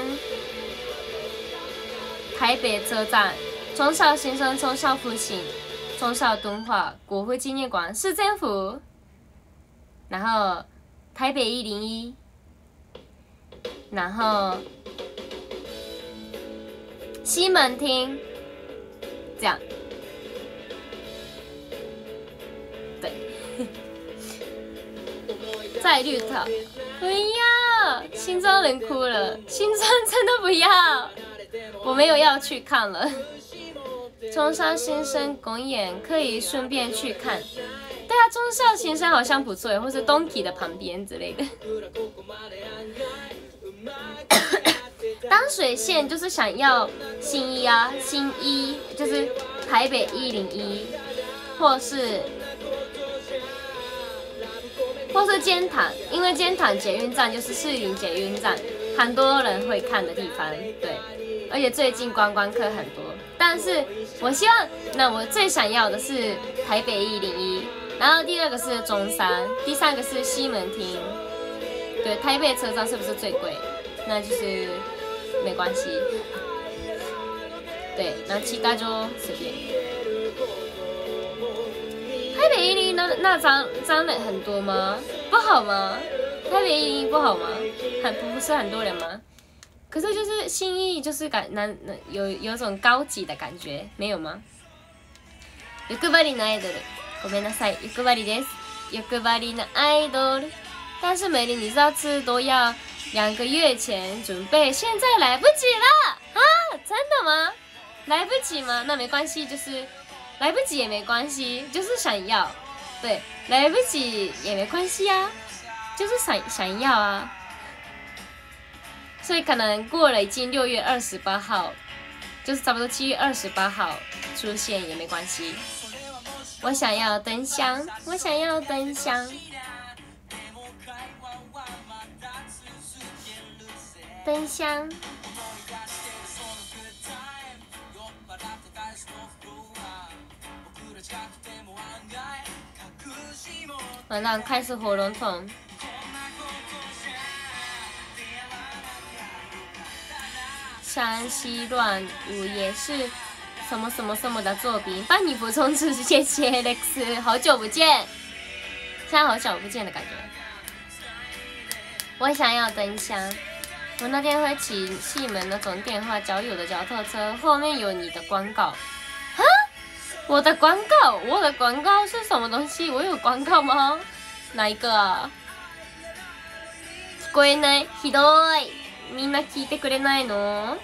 台北车站、忠孝新生、忠孝复兴、忠孝敦化、国会纪念馆、市政府，然后台北一零一，然后。西门町，这样，对，在绿岛，不要，新庄人哭了，新庄真的不要，我没有要去看了。中山新生公演可以顺便去看，对啊，中校新生好像不错，或是东体的旁边之类的。淡水线就是想要新一啊，新一就是台北一零一，或是或是尖潭，因为尖潭捷运站就是士林捷运站，很多人会看的地方，对，而且最近观光客很多。但是我希望，那我最想要的是台北一零一，然后第二个是中山，第三个是西门町，对，台北车站是不是最贵？那就是。没关系，对，那其他就随便。台北一零一那那张张人很多吗？不好吗？台北一零一不好吗？很不是很多人吗？可是就是信义就是感难有有种高级的感觉，没有吗？欲張りのアイドル，ごめんなさい，欲張りです。欲張りのアイドル，但是美玲，你知道吃都要。两个月前准备，现在来不及了啊！真的吗？来不及吗？那没关系，就是来不及也没关系，就是想要，对，来不及也没关系啊，就是想想要啊。所以可能过了已经六月二十八号， 就是差不多七月二十八号出现也没关系。我想要灯箱，我想要灯箱，灯箱。完了，开始喉咙痛。山西乱舞也是什么什么什么的作品，帮你补充知识，谢谢 Alex， 好久不见，现在好久不见的感觉。我想要灯箱，我那天会骑西门那种电话交友的脚踏车，后面有你的广告。啊？我的广告？我的广告是什么东西？我有广告吗？哪一个啊？聞こえない。ひどい。みんな聞いてくれないの？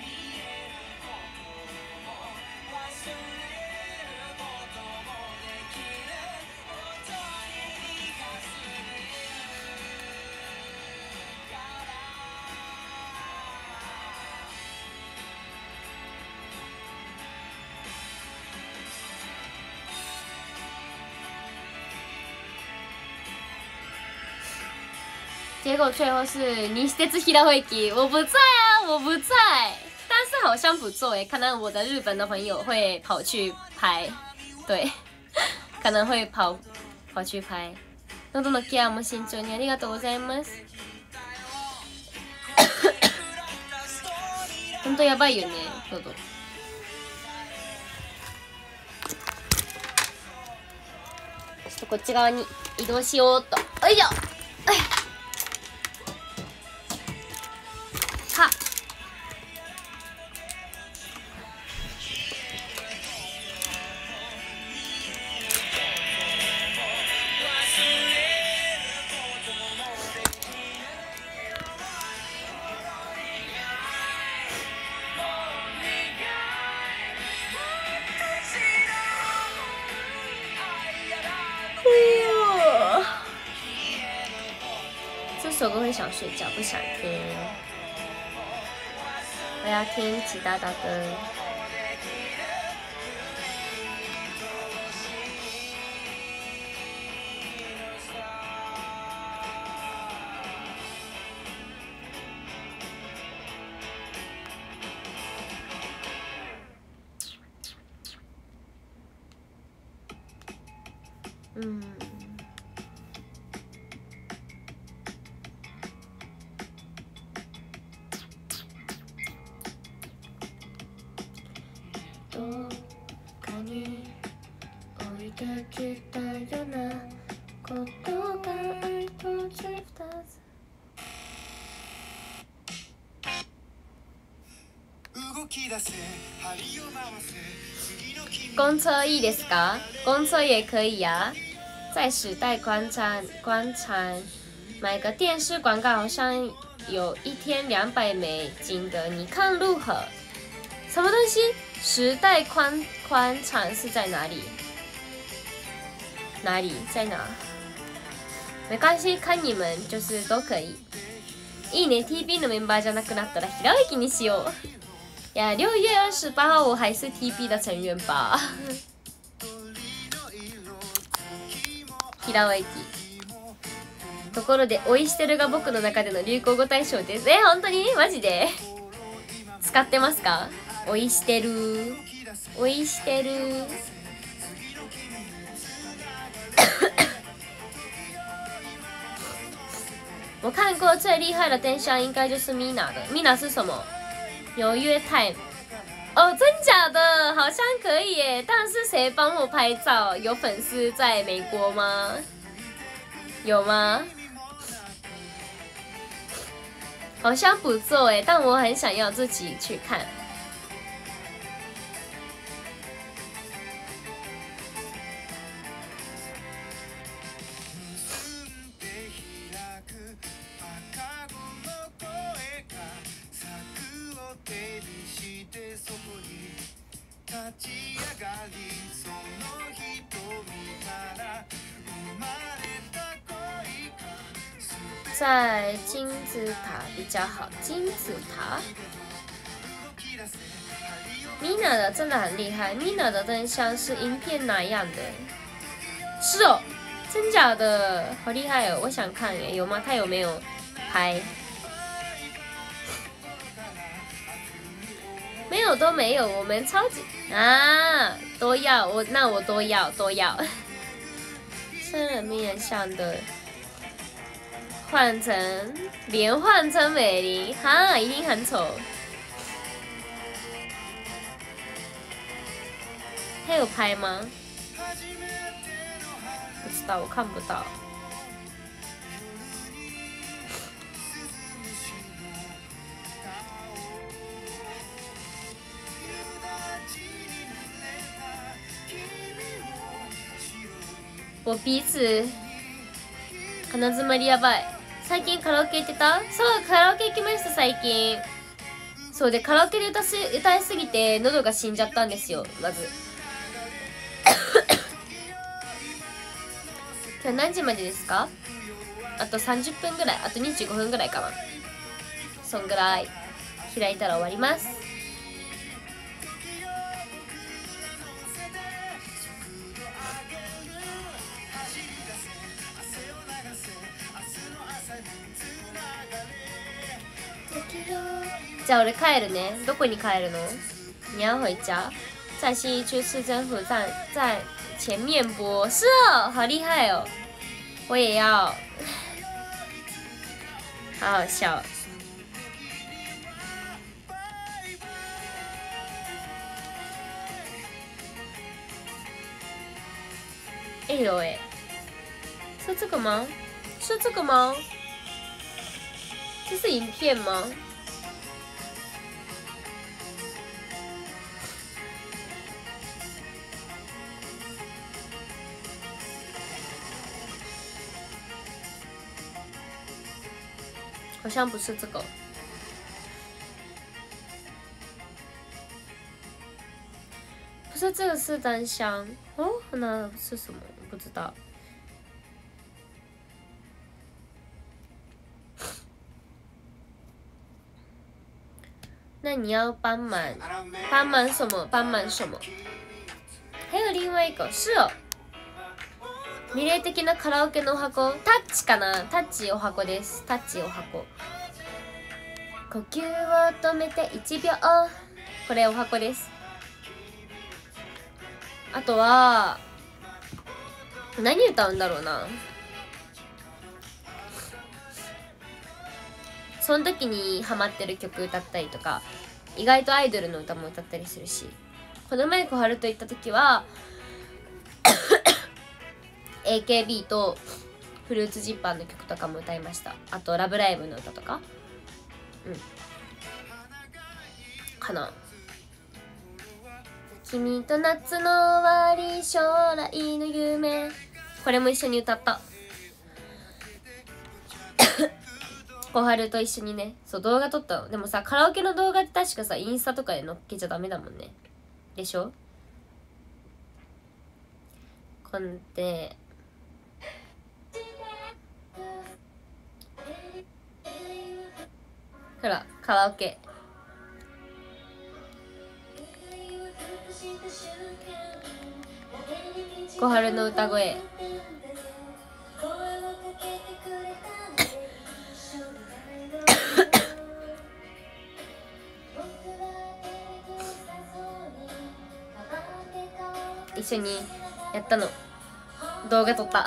结果最后是西鉄平尾駅，我不在啊，我不在，但是好像不错诶，可能我的日本的朋友会跑去拍，对，可能会跑跑去拍。喉のケアも慎重にありがとうございます。本当やばいよね、喉。ちょっとこっち側に移動しようっと。よいしょ。は。这首歌会想睡觉，不想听。我要听其他的歌。嗯。どっかに置いてきたようなことが愛とじふたつ。公车いいですか？公车也可以呀、啊。在时代广场广场买个电视广告，好像有一天两百美金的，你看如何？什么东西？时代宽宽场是在哪里？哪里？在哪？没关系，看你们就是都可以。いいね T B のメンバーじゃなくなったら平尾駅にしよう。いや、六月二十八号我还是 T B 的成员吧。平尾駅。ところで、おいしてるが僕の中での流行語大賞です。え、本当に？マジで？使ってますか？おいしてる。おいしてる。我看过最厉害的灯箱应该就是 Mina 的。Mina 是什么？有约 time。哦，真假的？好像可以耶。但是谁帮我拍照？有粉丝在美国吗？有吗？好像不错哎，但我很想要自己去看。在金字塔比较好，金字塔。 Mina 的真的很厉害 ，Mina 的灯箱是影片哪样的？是哦，真假的，好厉害哦！我想看耶，有吗？他有没有拍？没有都没有，我们超级啊都要，我那我都要都要。生人名人像的换成连换成美玲，哈，一定很丑。他有拍吗？不知道，我看不到。我鼻子鼻詰まりやばい。最近カラオケ行ってた？そう、カラオケ行きました最近。そうで、カラオケで歌す歌いすぎて喉が死んじゃったんですよ。まず今日何時までですか？あとさんじゅっぷんぐらい、あとにじゅうごふんぐらいかな。そんぐらい開いたら終わります。じゃあ俺帰るね。どこに帰るの？你要回家？在信义区市政府站在前面播。是哦，好厉害哦！我也要，好好笑。哎呦哎，是这个吗？是这个吗？这是影片吗？好像不是这个，不是这个是灯箱哦，那是什么？不知道。那你要帮忙，帮忙什么？帮忙什么？还有另外一个是哦。二例的なカラオケのお箱、タッチかな、タッチお箱です。タッチお箱。呼吸を止めていちびょう、これお箱です。あとは何歌うんだろうな。その時にハマってる曲歌ったりとか、意外とアイドルの歌も歌ったりするし、この前小春と行った時はエーケービー とフルーツジッパーの曲とかも歌いました。あとラブライブの歌とか、うんかな。君と夏の終わり、将来の夢、これも一緒に歌った小春と一緒にね。そう、動画撮ったの。でもさ、カラオケの動画って確かさ、インスタとかで載っけちゃダメだもんね。でしょ？こんでほら、カラオケ小春の歌声一緒にやったの。動画撮った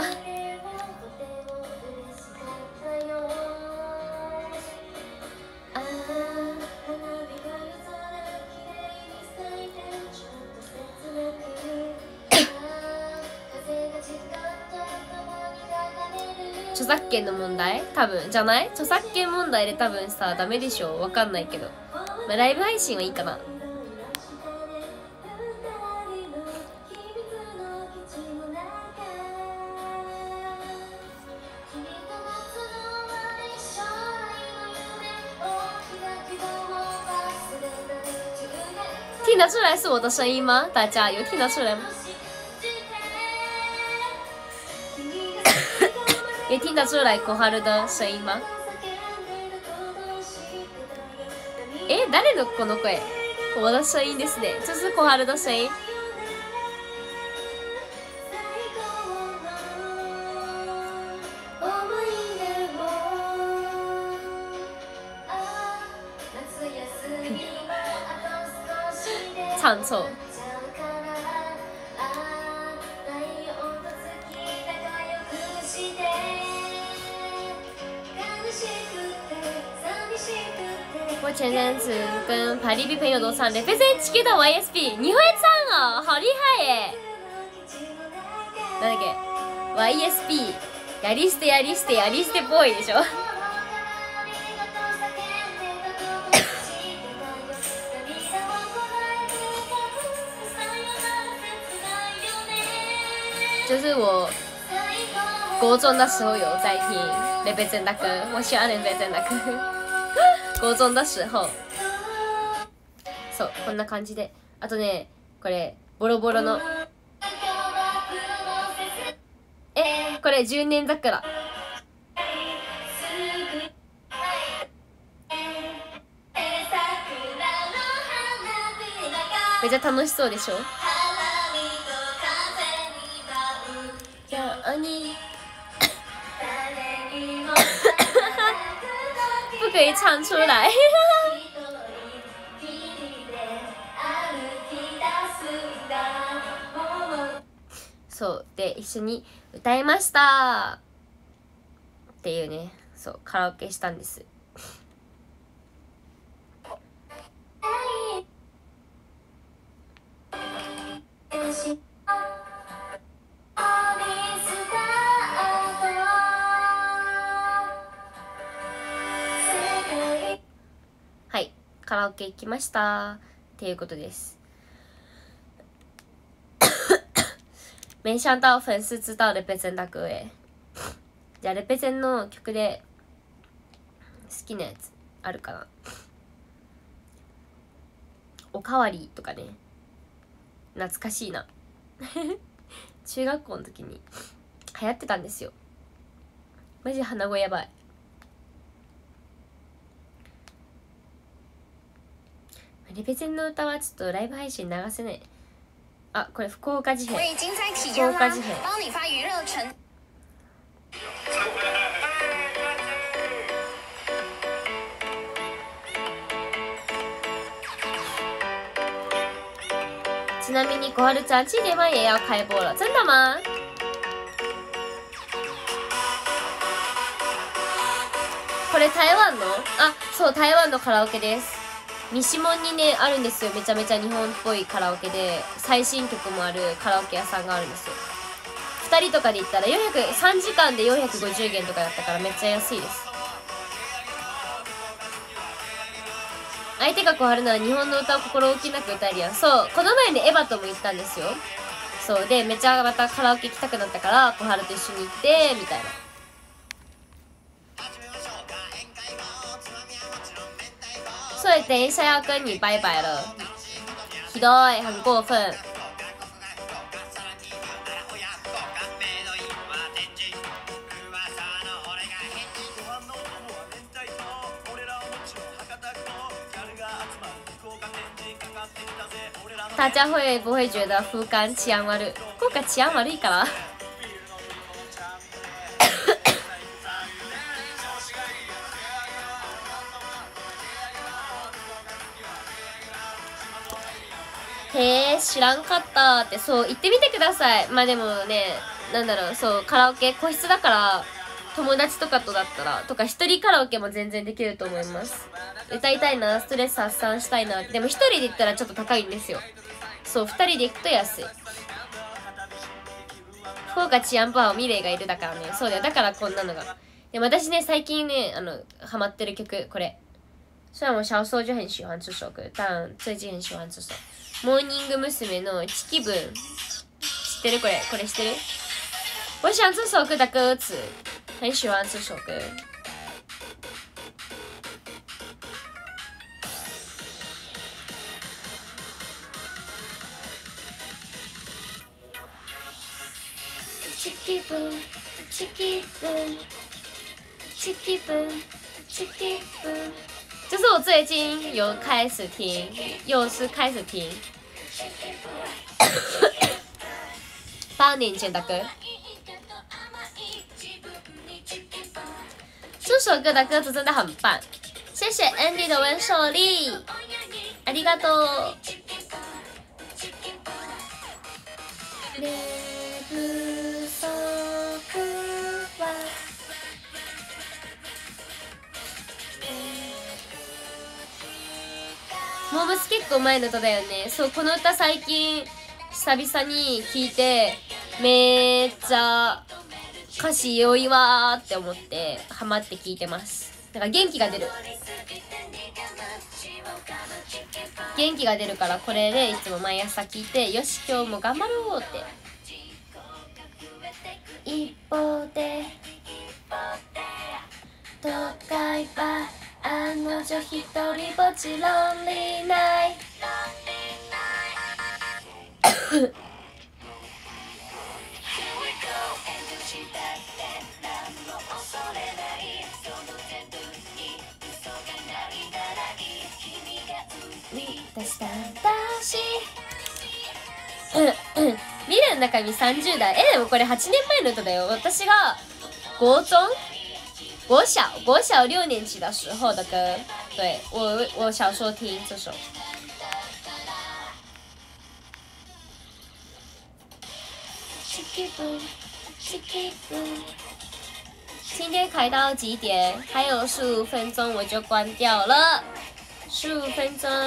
著作権の問題多分じゃない？著作権問題で多分さダメでしょ。わかんないけど、まあ、ライブ配信はいいかな。听得出来是我的声音吗？大家有听得出来吗？也听得出来小春的声音吗？え、誰のこの声？ 我的声音ですね。这是小春的声音。唱错。我前阵子跟パリビ朋友都唱レペゼンチキ的 ワイエスピー，你会唱哦，好厉害耶！なんだっけ ワイエスピー やり捨てやり捨てやり捨てボーイでしょ。就是我国中的时候有在听レペゼン的歌，我喜欢レペゼン的歌。高中的時候そうこんな感じで、あとねこれボロボロのえこれじゅうねん桜めっちゃ楽しそうでしょ。不可以唱出来そうで一緒に歌いましたっていうね、そうカラオケしたんです。はいカラオケ行きましたっていうことです。没想到粉丝知道レペゼンだ歌え。じゃあレペゼンの曲で好きなやつあるかな。おかわりとかね、懐かしいな。中学校の時に流行ってたんですよ。マジ鼻声やばい。レペゼンの歌はちょっとライブ配信流せない。あ、これ福岡事変。福岡事変。ちなみに小春ちゃん七点半也要开播了，真的吗？これ台湾の？あ、そう台湾のカラオケです。西門にねあるんですよ。めちゃめちゃ日本っぽいカラオケで最新曲もあるカラオケ屋さんがあるんですよ。ふたりとかで行ったらよんひゃくさんじかんでよんひゃくごじゅうえんとかだったからめっちゃ安いです。相手が小春なら日本の歌を心置きなく歌えるやん。そうこの前ねエヴァとも行ったんですよ。そうでめちゃまたカラオケ行きたくなったから小春と一緒に行ってみたいな。所以等一下要跟你拜拜了，ひどい，很过分。大家会不会觉得福冈治安悪い？福岡治安悪いから。へえ知らんかったって。そう行ってみてください。まあでもねなんだろう、そうカラオケ個室だから友達とかとだったらとか一人カラオケも全然できると思います。歌いたいな、ストレス発散したいな。でも一人で行ったらちょっと高いんですよ。そう二人で行くと安い。福岡治安不好ミレイがいるだからね。そうだよ、だからこんなのが。でも私ね最近ねあのハマってる曲これ。虽然我小时候就很喜欢这首歌，但最近很喜欢这首。モーニング娘。のチキブン。知ってるこれ？これ知ってる？我想这首歌的歌词，很喜欢这首歌。チキブン、チキブン、チキブン、チキブン。 就是我最近有开始听，又是开始听八年前的歌。这首歌的歌词真的很棒，谢谢 Andy 的温手力，ありがとう。寝不足はモームス結構前の歌だよね。そう、この歌最近久々に聴いてめっちゃ歌詞良いわーって思ってハマって聴いてます。なんか元気が出る元気が出るからこれでいつも毎朝聴いて、よし今日も頑張ろうって。一方で都会はあの女一人ぼっちロンリーナイミレン中身さんじゅう代。えでもこれはちねんまえの歌だよ。私が高中国小国小六年级的时候的歌。对，我我小时候听这首。今天开到几点？还有十五分钟我就关掉了。十五分钟。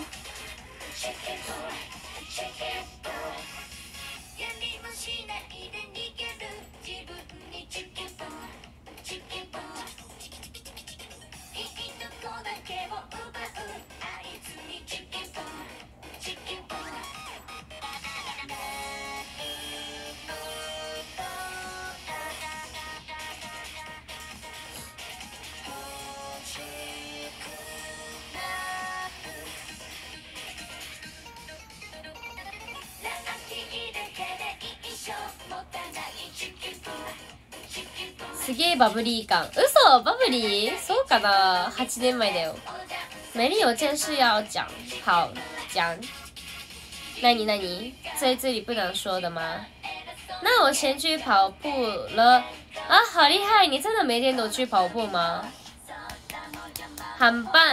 すげえバブリー感。嘘バブリー？そうかな？はちねんまえだよ。美丽有件事要讲，好讲。那你那你在这里不能说的吗？那我先去跑步了啊！好厉害！你真的每天都去跑步吗？很棒。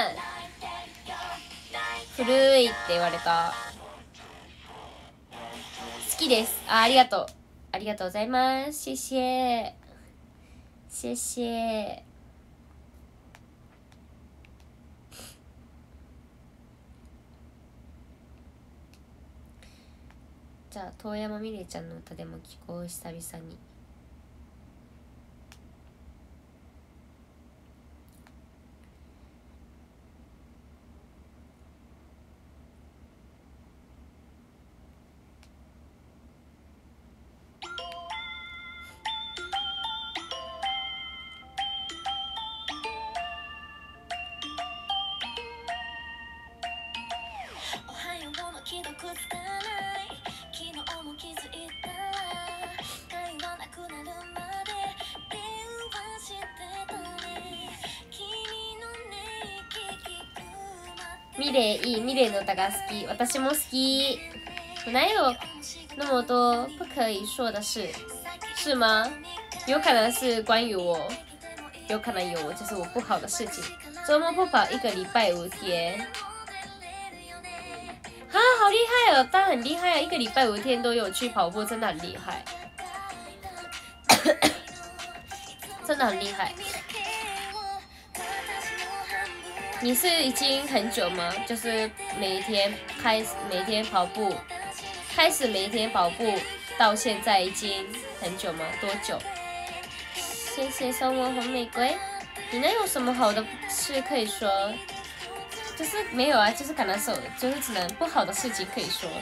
古いって言われた。好きです。あ、ありがとう。ありがとうございます。谢谢。谢谢。じゃあ遠山みれちゃんの歌でも聴こう、久々に。ミレイいい、ミレイの歌が好き。私も好き。哪有那么多不可以说的事？是吗？有可能是关于我，有可能有就是我不好的事情。周末不跑一个礼拜五天，啊，好厉害哦！但很厉害啊，一个礼拜五天都有去跑步，真的很厉害，真的很厉害。你是已经很久吗？就是每天开始每天跑步，开始每天跑步到现在已经很久吗？多久？谢谢送我红玫瑰。你能有什么好的事可以说？就是没有啊，就是可能是就是只能不好的事情可以说。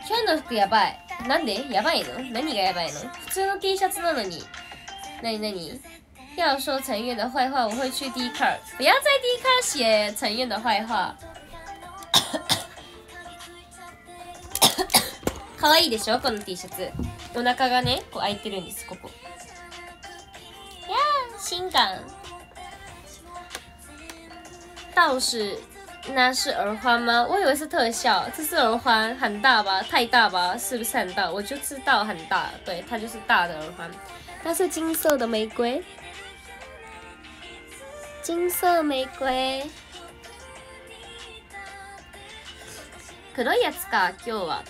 今日の服やばい。なんでやばいの？何がやばいの？普通の T シャツなのに。なになに？要说陈月的坏话，我会去 D 卡。不要在 D 卡写陈月的坏話。可愛いでしょこの T シャツ。お腹がね、こう開いてるんです、ここ。いやー、性感。倒是那是耳环吗？我以为是特效，这是耳环，很大吧？太大吧？是不是很大？我就知道很大，对，它就是大的耳环。它是金色的玫瑰，金色玫瑰。黒いやつか、今日はって。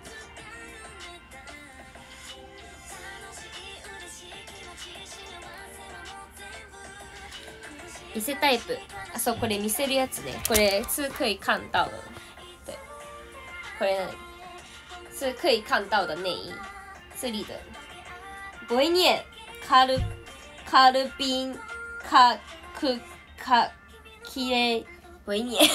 見せタイプ。あ、そう、これ見せるやつね。これ是可以看到的。对，これ是可以看到的内衣。这里的不会念，カルカルビンカクカキレ不会念，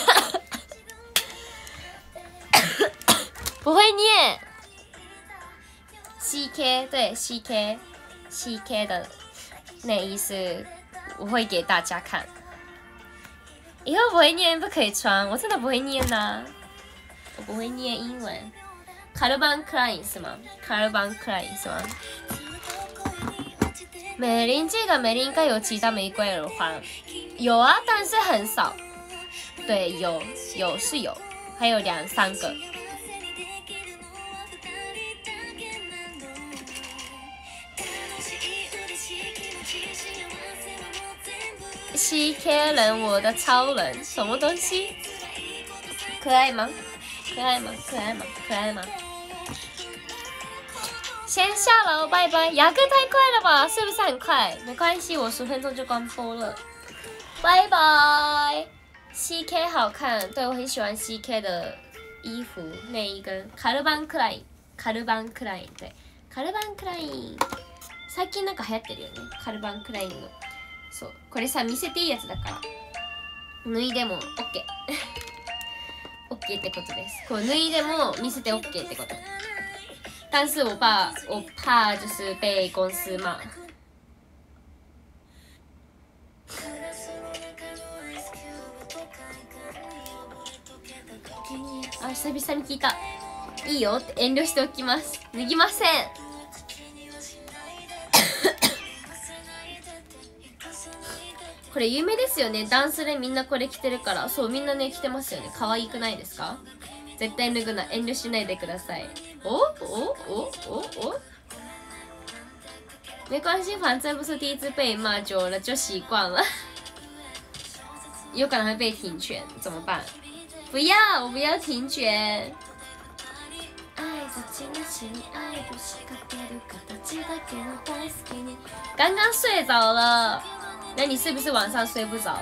不会念。C K 对 C K C K 的内衣是。我会给大家看，以后不会念不可以穿，我真的不会念呐、啊，我不会念英文。カルバンクライン是吗？カルバンクライン是吗？美玲这个美玲应该有其他玫瑰耳环，有啊，但是很少。对，有有是有，还有两三个。C K 人，我的超人，什么东西？可爱吗？可爱吗？可爱吗？可爱吗？先下楼，拜拜。牙哥太快了吧？是不是很快？没关系，我十分钟就关播了。拜拜。C K 好看，对我很喜欢 C K 的衣服、内衣跟カルバンクライン、カルバンクライン对、カルバンクライン。最近なんか流行ってるよね、カルバンクラインの。そうこれさ見せていいやつだから脱いでも OK OK ってことです。こう脱いでも見せて OK ってこと。但是我怕我怕就是被公司骂。あ、久々に聞いた。いいよって遠慮しておきます。脱ぎません。これ有名ですよね。ダンスでみんなこれ着てるから。そう、みんなね着てますよね。可愛くないですか？絶対脱ぐな。遠慮しないでください。おおおおお没关系，反正不是第一次被骂，久了就习惯了。有可能会被停权，怎么办？不要，我不要停权。刚刚睡着了。那你是不是晚上睡不着？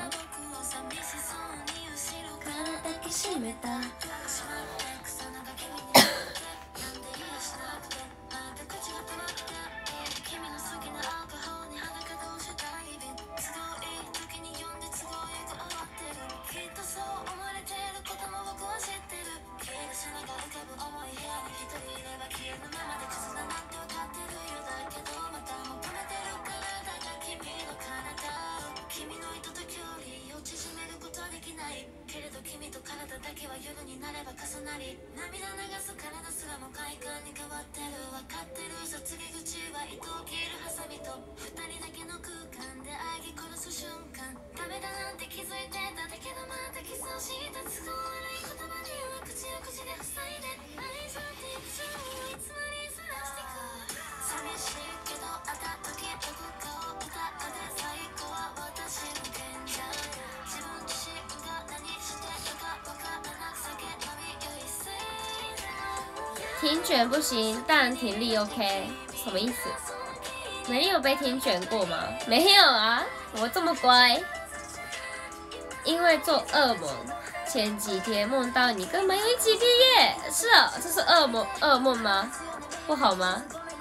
停卷不行，但停力 OK， 什么意思？没有被停卷过吗？没有啊，我这么乖。因为做噩梦，前几天梦到你跟朋友一起毕业，是啊，这是噩梦噩梦吗？不好吗？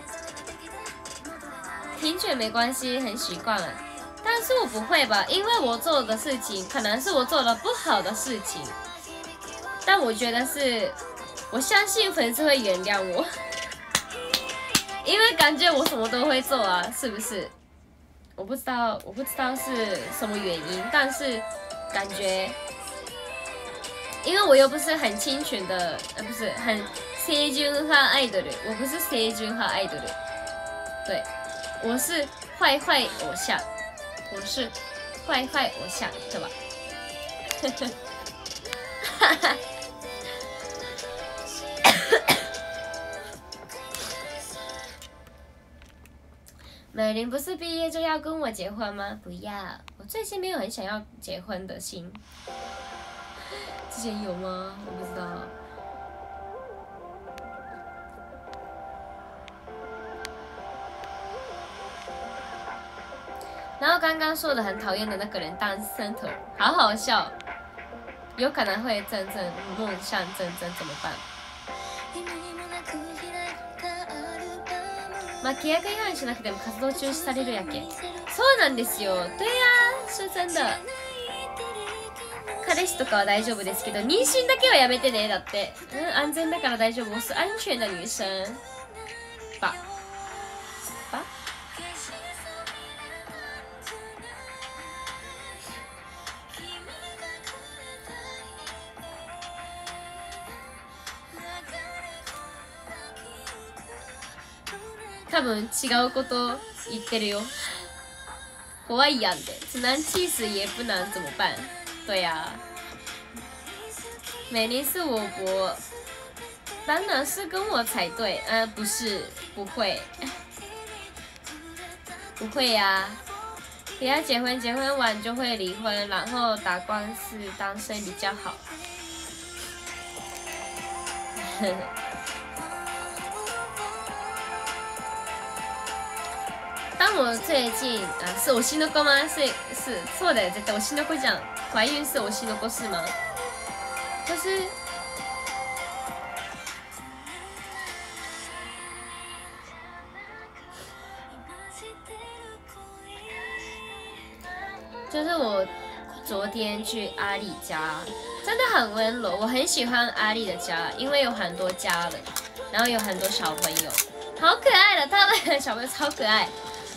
停卷没关系，很习惯了。但是我不会吧？因为我做的事情可能是我做了不好的事情，但我觉得是我相信粉丝会原谅我，因为感觉我什么都会做啊，是不是？我不知道，我不知道是什么原因，但是感觉，因为我又不是很清纯的，呃，不是很清純派爱豆，我不是清純派爱豆，对，我是坏坏偶像，我是坏坏偶像，对吧？哈哈。美玲不是毕业就要跟我结婚吗？不要，我最近没有很想要结婚的心。之前有吗？我不知道。然后刚刚说的很讨厌的那个人当 center， 好好笑，有可能会真正梦想成真怎么办？まあ契約違反しなくても活動中止されるやけ。そうなんですよ。对呀，是真的。彼氏とかは大丈夫ですけど、妊娠だけはやめてね。だって、うん、安全だから大丈夫。我是安全的女生。吧。吧。多分違うこと言ってるよ。怖いやん的，只能气死也不能怎么办？对呀、啊，美玲是我国，当然是跟我才对。呃，不是，不会，不会呀、啊。不要结婚，结婚完就会离婚，然后打官司，单身比较好。当我最近啊，是我新的歌吗？是是错的，絶対我新的歌讲怀孕是我新的歌是吗？就是就是我昨天去阿里家，真的很温柔，我很喜欢阿里的家，因为有很多家人，然后有很多小朋友，好可爱的，他们的小朋友超可爱。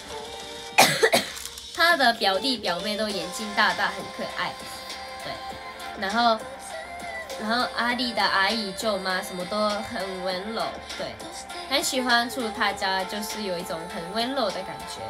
他的表弟表妹都眼睛大大，很可爱，对。然后，然后阿丽的阿姨舅妈什么都很温柔，对，很喜欢住他家，就是有一种很温柔的感觉。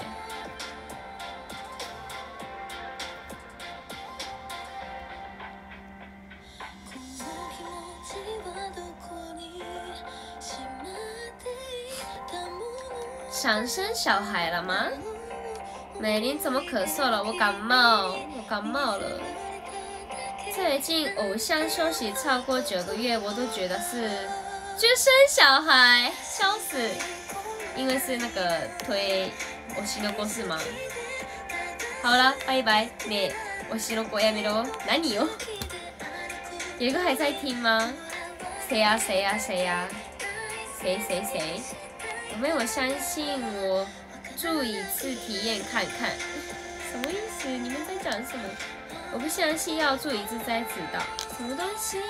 想生小孩了吗？美玲怎么咳嗽了？我感冒，我感冒了。最近偶像休息超过九个月，我都觉得是就生小孩，笑死！因为是那个推推しの子是吗？好了，拜拜，ね、推しの子やめろ。何よ？有一个还在听吗？谁呀、啊？谁呀、啊？谁呀、啊？谁谁谁？有没有相信我？住一次体验看看，什么意思？你们在讲什么？我不相信，要住一次再知道。什么东西？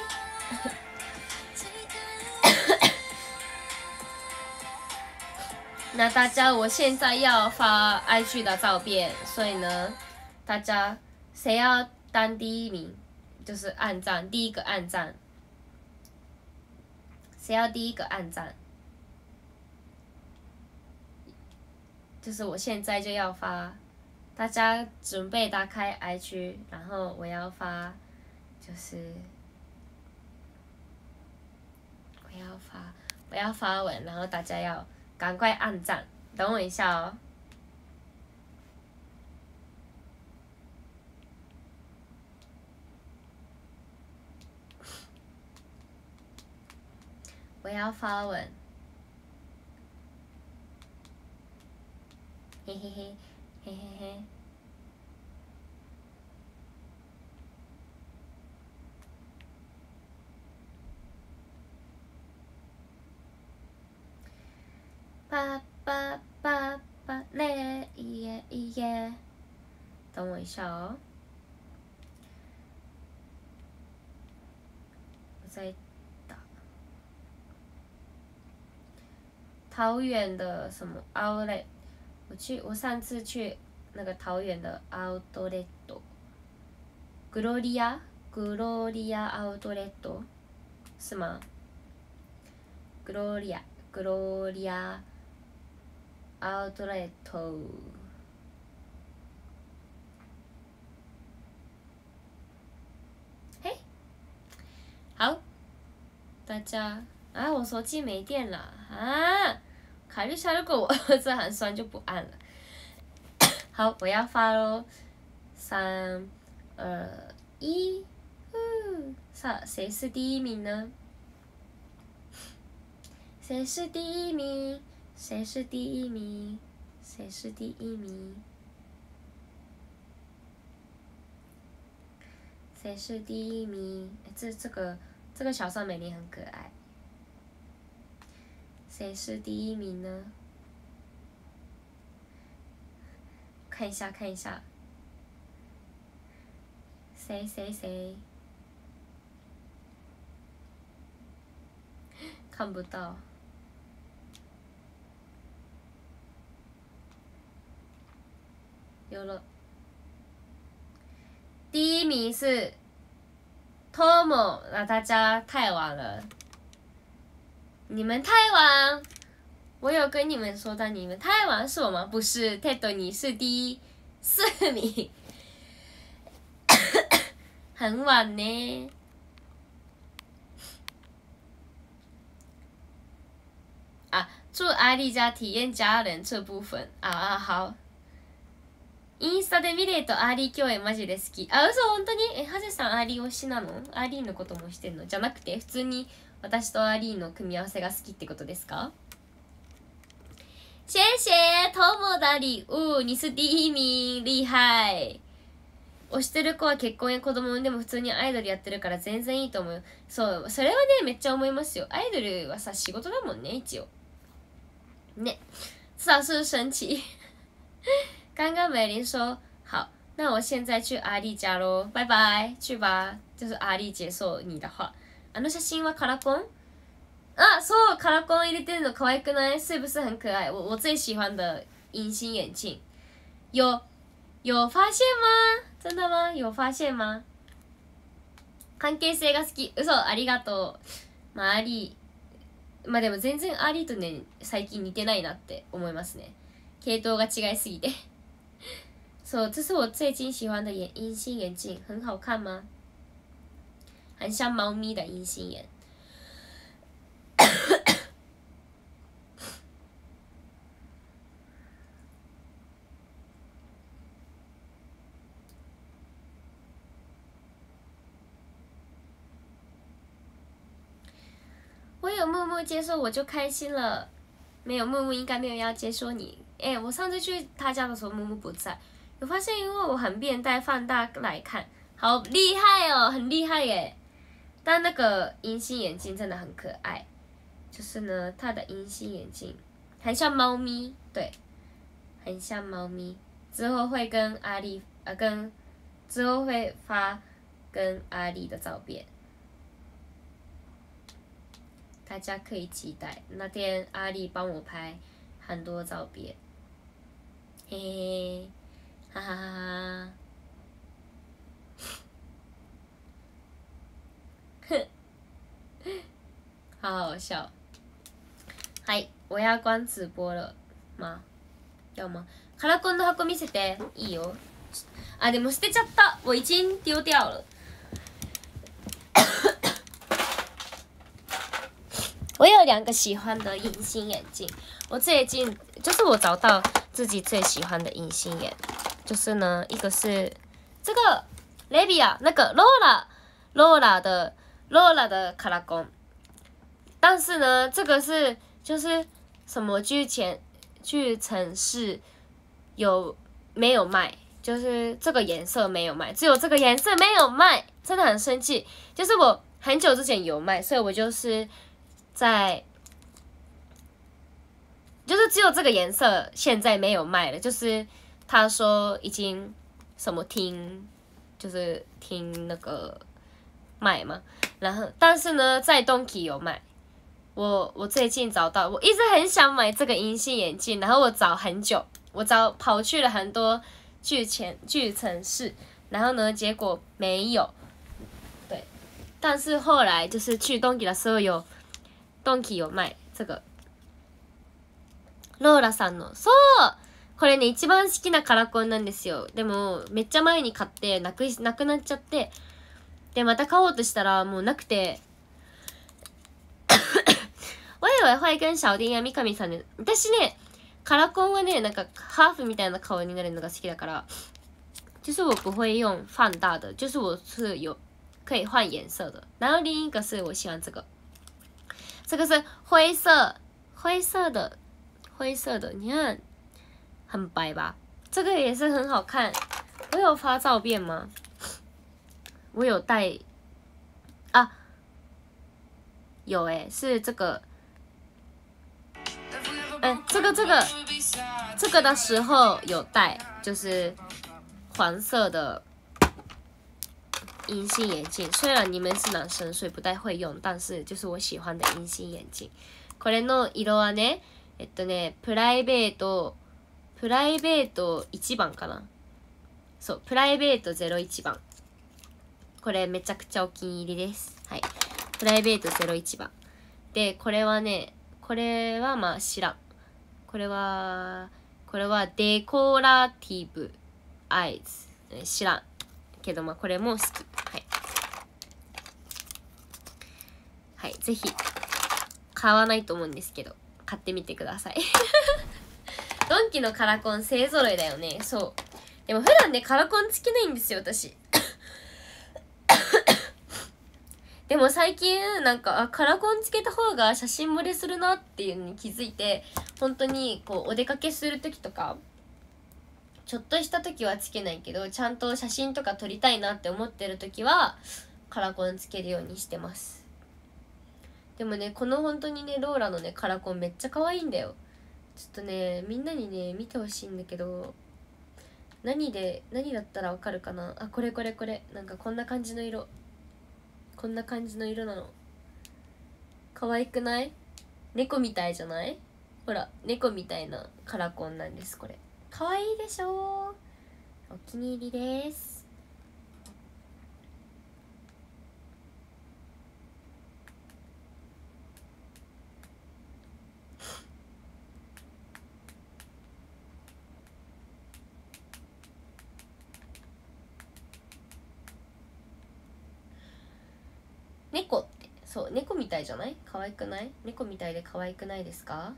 那大家，我现在要发 I G 的照片，所以呢，大家谁要当第一名，就是按赞，第一个按赞。谁要第一个按赞？就是我现在就要发，大家准备打开 I G， 然后我要发，就是我要发，我要发文，然后大家要赶快按赞，等我一下哦。我要发文。嘿嘿嘿，嘿嘿嘿。爸爸爸爸嘞耶耶，等我一下哦，我再打。 桃园的什么 outlet？ 我去，我上次去那个桃园的 outlet， グロリアグロリア outlet 是吗？グロリアグロリア outlet。嘿，好，大家啊，我手机没电了啊！考虑下，如果我这很酸就不按了。好，我要发喽，三、二、一，嗯，啥？谁是第一名呢？谁是第一名？谁是第一名？谁是第一名？谁是第一名？欸、这这个这个小尚美丽很可爱。谁是第一名呢？看一下，看一下，谁谁谁？看不到。有了。第一名是 Tomo， 那大家太晚了，你们太晚。我有跟你们说的，你们太晚是我吗？不是 ，Ted 你是第四名，很晚呢。啊，住阿丽家体验家人这部分啊啊好。インスタで見れるとアーリー共演マジで好き。あ、嘘、本当に？え、ハゼさんアーリー推しなの？アーリーのこともしてんの？じゃなくて普通に私とアーリーの組み合わせが好きってことですか？谢谢友的礼物，你是第一名，厉害。推してる子は結婚や子供産んでも普通にアイドルやってるから全然いいと思う。そう、それはねめっちゃ思いますよ。アイドルはさ仕事だもんね一応。ね，至少是神奇。刚刚美玲说好，那我现在去阿丽家喽，拜拜，去吧。就是阿丽接受你的话。あの写真はカラコン？啊，そう、カラコン入れてるの可愛くない？是不是很可愛？我我最喜欢的隐形眼镜，有有发现吗？真的吗？有发现吗？関係性が好き。嘘、ありがとう。まあアリ、まあでも全然アリとね最近似てないなって思いますね。系統が違いすぎて。そう、这是我最近喜欢的眼隐形眼镜，很好看吗？很像猫咪的隐形眼。我有木木接受我就开心了，没有木木应该没有要接受你。哎、欸，我上次去他家的时候木木不在，有发现因为我很变态放大来看，好厉害哦，很厉害耶！但那个隐形眼镜真的很可爱，就是呢，它的隐形眼镜很像猫咪，对，很像猫咪。之后会跟阿丽呃跟之后会发跟阿丽的照片。大家可以期待，那天阿丽帮我拍很多照片，嘿嘿，哈哈哈哈，哼，好好笑。はい、我要关直播了吗？要吗？カラコンの箱見せていいよ。あ、でも捨てちゃった，我已经丢掉了。我有两个喜欢的隐形眼镜，我最近就是我找到自己最喜欢的隐形眼，就是呢，一个是这个 Levia 那个 Lola Lola 的 Lola 的卡拉贡，但是呢，这个是就是什么巨前巨城市有没有卖？就是这个颜色没有卖，只有这个颜色没有卖，真的很生气。就是我很久之前有卖，所以我就是。在，就是只有这个颜色现在没有卖了，就是他说已经什么听，就是听那个卖嘛，然后但是呢在 Donkey 有卖， 我我最近找到，我一直很想买这个隐形眼镜，然后我找很久，我找跑去了很多巨城巨城市，然后呢，结果没有。对，但是后来就是去ドンキ的时候有，ドンキ有卖这个。ローラさんの、そう、これね一番好きなカラコンなんですよ。でもめっちゃ前に買ってなくなくなっちゃって、でまた買おうとしたらもうなくて。我以为会跟小丁や三上さんで、私ねカラコンはねなんかハーフみたいな顔になるのが好きだから。就是我不会用放大的，就是我是有可以换颜色的。然后另一个是我喜欢这个，这个是灰色，灰色的，灰色的，你看很白吧？这个也是很好看。我有发照片吗？我有带啊，有诶、欸，是这个，哎、欸，这个这个这个的时候有带，就是。黄色的隐形眼镜，虽然你们是男生，所以不太会用，但是就是我喜欢的隐形眼镜。これの色はね、えっとね、プライベート、プライベートいちばんかな。そう、プライベートゼロいちばん。これめちゃくちゃお気に入りです。はい。プライベートゼロいちばん。で、これはね、これはまあ知らん。これは、これはデコラティブ。アイズ知らんけど、まあこれも好き。はいはい、ぜひ買わないと思うんですけど買ってみてください。ドンキのカラコン勢ぞろいだよね。そうでも普段ねカラコンつけないんですよ私。でも最近なんかあカラコンつけた方が写真盛れするなっていうのに気づいて、本当にこうお出かけする時とかちょっとした時はつけないけど、ちゃんと写真とか撮りたいなって思ってる時はカラコンつけるようにしてます。でもねこの本当にねローラのねカラコンめっちゃ可愛いんだよ。ちょっとねみんなにね見てほしいんだけど、何で何だったらわかるかなあ。これこれこれなんかこんな感じの色、こんな感じの色なの。可愛くない？猫みたいじゃない？ほら猫みたいなカラコンなんですこれ。可愛いでしょ？お気に入りです。猫ってそう猫みたいじゃない？可愛くない？猫みたいで可愛くないですか？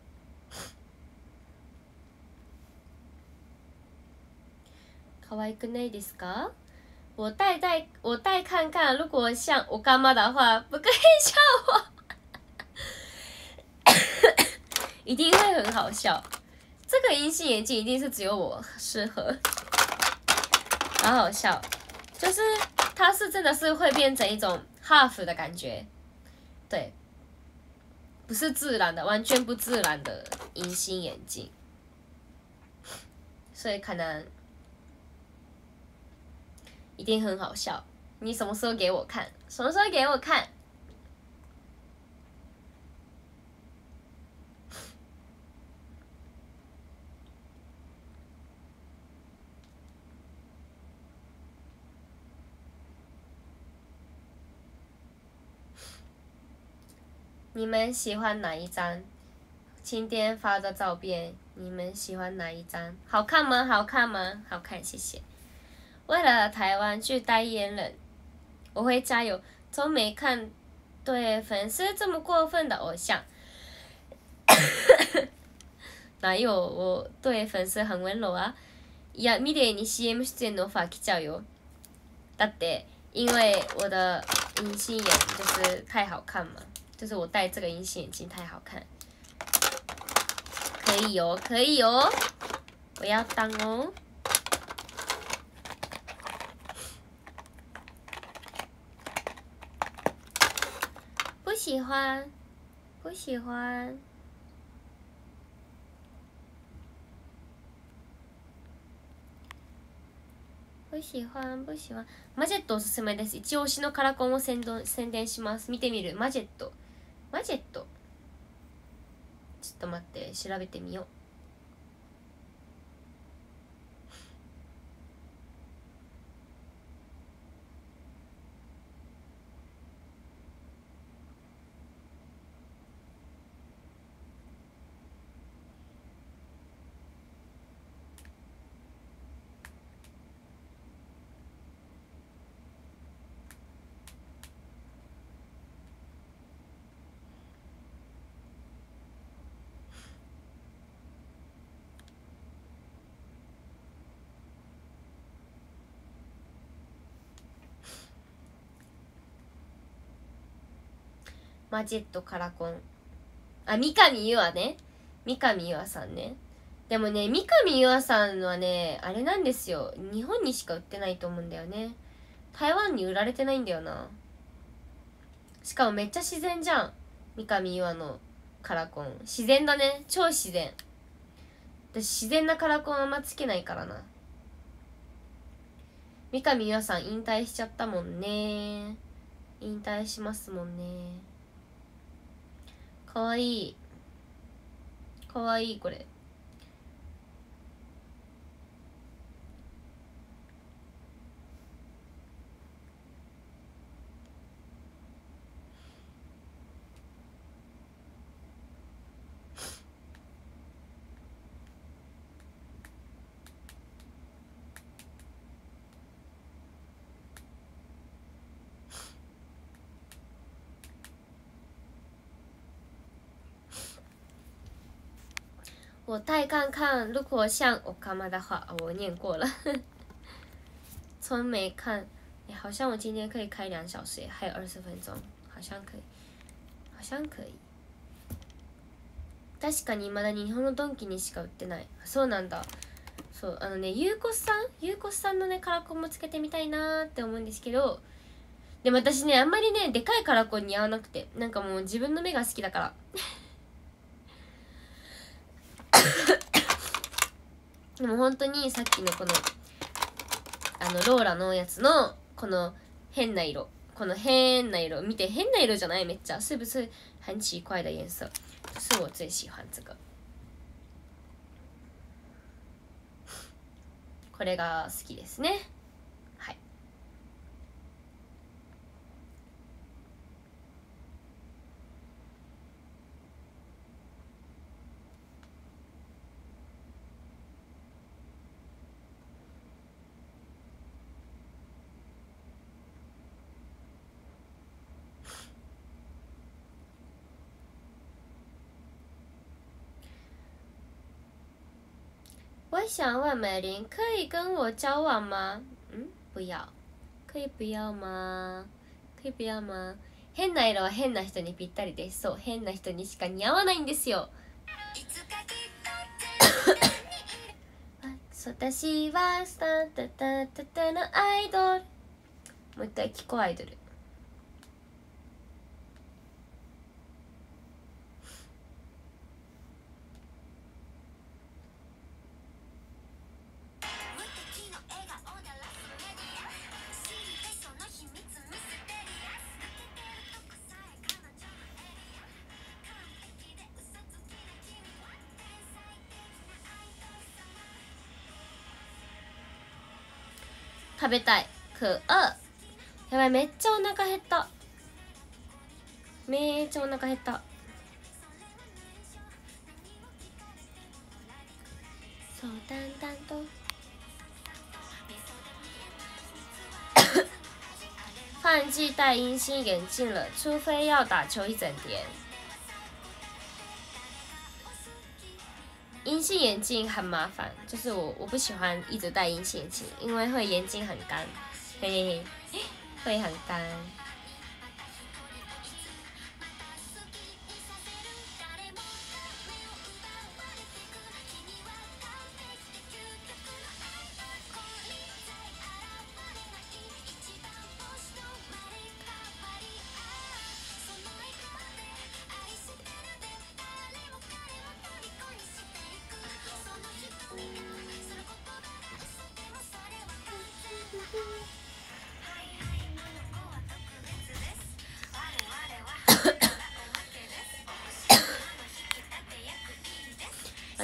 可愛くないですか？我戴戴我戴看看，如果像我干妈的话，不可以笑我。一定会很好笑。这个隐形眼镜一定是只有我适合，好好笑。就是它是真的是会变成一种 half 的感觉，对，不是自然的，完全不自然的隐形眼镜，所以可能。一定很好笑，你什么时候给我看？什么时候给我看？你们喜欢哪一张？今天发的照片，你们喜欢哪一张？好看吗？好看吗？好看，谢谢。为了台湾去代言人，我会加油。从没看对粉丝这么过分的偶像。哪有？我对粉丝很温柔啊。いや、ミレイに シーエム 出演のオファー来ちゃうよ。だって因为我的隐形眼就是太好看嘛，就是我戴这个隐形眼镜太好看。可以哦，可以哦，我要当哦。不喜欢，不喜欢。不喜欢不喜欢。マジェットおすすめです。一押しのカラコンを宣伝宣伝します。見てみる。マジェット。マジェット。 と待って調べてみよう。マジェットカラコン、あ、三上優愛ね、三上優愛さんね。でもね、三上優愛さんはねあれなんですよ、日本にしか売ってないと思うんだよね。台湾に売られてないんだよな。しかもめっちゃ自然じゃん、三上優愛のカラコン。自然だね、超自然。私自然なカラコンあんまつけないからな。三上優愛さん引退しちゃったもんね。引退しますもんね。かわいいかわいい。これ我戴看看，如果像我干妈的话，我念过了。从没看，哎，好像我今天可以开两小时，还有二十分钟，好像可以，好像可以。確かに未だに日本のドンキにしか売ってない。そうなんだ。そう、あのね、ゆうこさんゆうこさんのねカラコンもつけてみたいなーって思うんですけど、でも私ねあんまりねでかいカラコン似合わなくて、なんかもう自分の目が好きだからでも本当にさっきのこのあのローラのやつのこの変な色、この変な色見て、変な色じゃない？めっちゃ是不是很奇怪的颜色？是我最喜欢这个。これが好きですね。はい。我想问美玲，可以跟我交往吗？嗯，不要。可以不要吗？可以不要吗？変な色は変な人にぴったりです。そう、変な人にしか似合わないんですよ。私はスタタタタタのアイドル。もう一回聞こう、アイドル。食べたい。くう。やばい、めっちゃお腹減った。めっちゃお腹減った。そうだんだんと放弃戴隐形眼镜了，除非要打球一整天。隐形眼镜很麻烦，就是我我不喜欢一直戴隐形眼镜，因为会眼睛很干，嘿嘿嘿，会很干。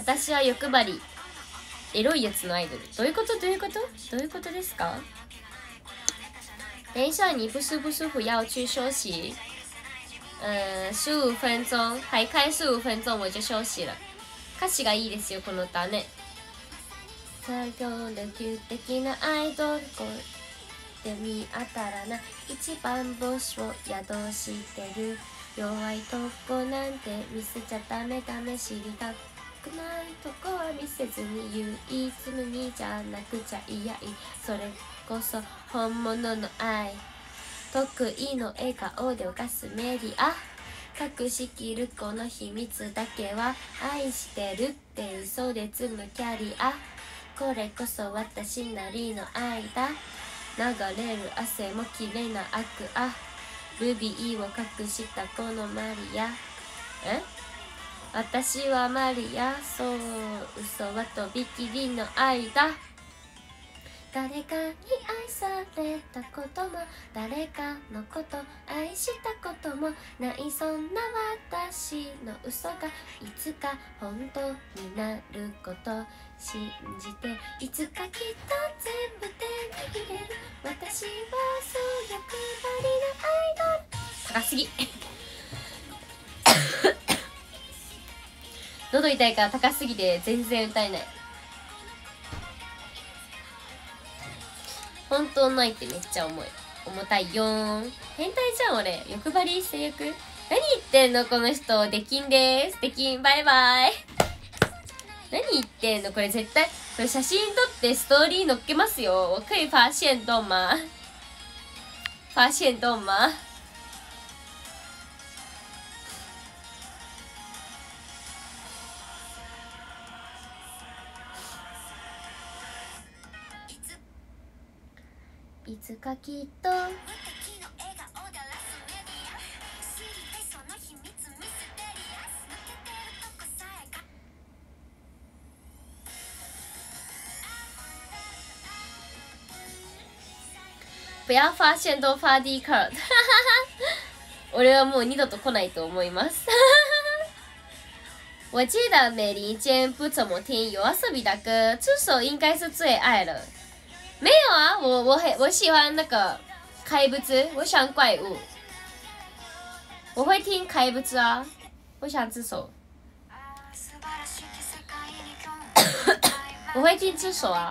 私は欲張りエロいやつのアイドル。どういうことどういうことどういうことですか？等一下你不是不舒服要去休息嗯十五分鐘はい開十五分鐘我就休息了。歌詞がいいですよこの歌ね。最強で急的なアイドルで見当たらない一番星を宿してる弱いとこなんて見せちゃダメダメ知りたくないとこは見せずに唯一無二じゃなくちゃいやいそれこそ本物の愛得意の笑顔で犯すメディア隠しきるこの秘密だけは愛してるって嘘で積むキャリアこれこそ私なりの愛だ流れる汗も綺麗なアクアルビーを隠したこのマリアえ私はマリアそう嘘はとびきりの愛だ誰かに愛されたことも誰かのこと愛したこともないそんな私の嘘がいつか本当になること信じていつかきっと全部手に入れる私はそう欲張りのアイドル高すぎ喉痛いから高すぎて全然歌えない本当の愛ってめっちゃ重い重たいよーん変態じゃん俺欲張り性欲何言ってんのこの人できんでーすできんバイバイ何言ってんのこれ絶対これ写真撮ってストーリー載っけますよ我可以发现到吗发现到吗いつかきっと不要发现都发 D カード俺はもう二度と来ないと思います我记得美利坚不怎么听有遊び的歌这首应该是最爱了没有啊我我很我喜欢那个怪物我喜欢怪物我会听怪物啊我喜欢这首我会听这首啊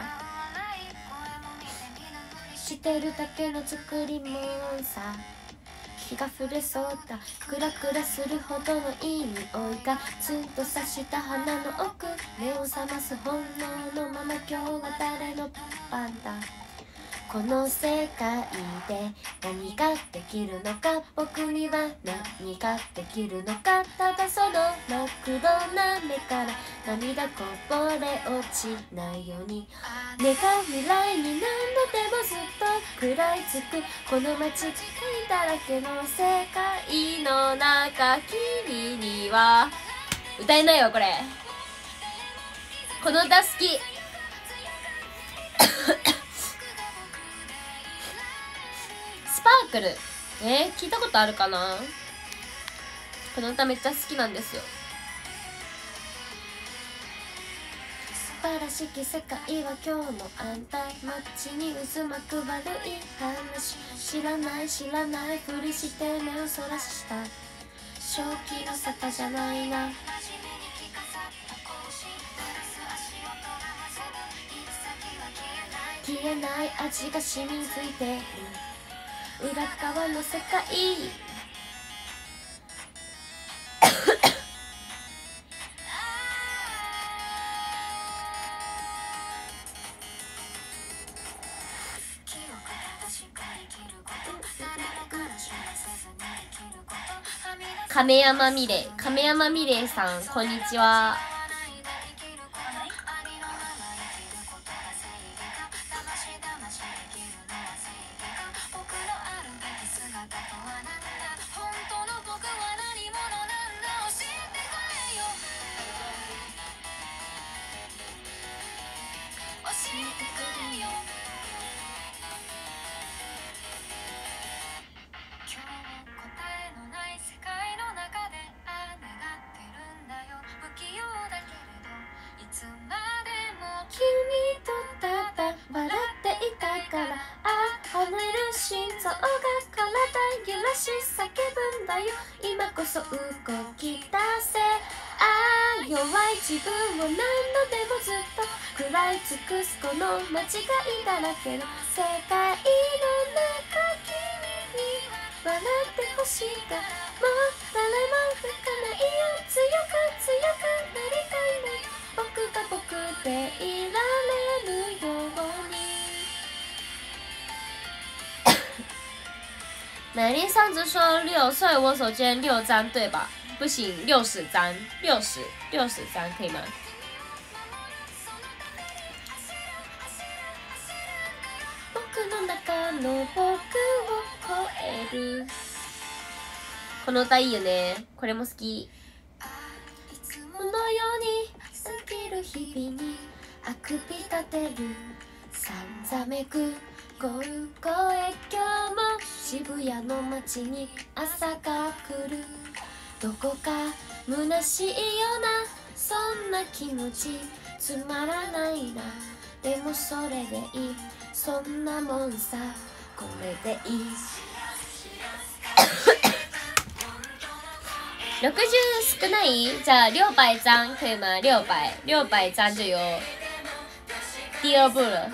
してるだけの作り物さ日が暮れそうだクラクラするほどのいい匂いがツンと刺した鼻の奥目を覚ます本能のまま今日は誰の番だこの世界で何ができるのか僕には何ができるのかただその真っ黒な目から涙こぼれ落ちないように願う未来に何度でもずっと食らいつくこの間違いだらけの世界の中君には歌えないよこれこの歌好きスパークルえー、聞いたことあるかなこの歌めっちゃ好きなんですよ素晴らしき世界は今日もあんた街に渦巻く悪い話知らない知らないふりして目をそらした正気の沙汰じゃないな消えない味が染みついてる裏側の世界亀山美玲亀山美玲さんこんにちはが体揺らし叫ぶんだよ。今こそ動き出せ。ああ弱い自分を何度でもずっと食らい尽くすこの間違いだらけの世界の中、君に笑ってほしいが、もう誰も吹かないよ。強く強くなりたいね。僕が僕でいられるように。美丽上次说六，所以我手今六张对吧？不行，六十张，六十六十张可以吗？僕の中の僕を超える。この歌いいよね。これも好き。このように過ぎる日々にあくび立てるさんざめくゴール声。今日も渋谷の街に朝が来る。どこか虚しいようなそんな気持ちつまらないな。でもそれでいい。そんなもんさこれでいい。六十少ない？じゃあ六百張可以吗？六百六百張就有第二部了。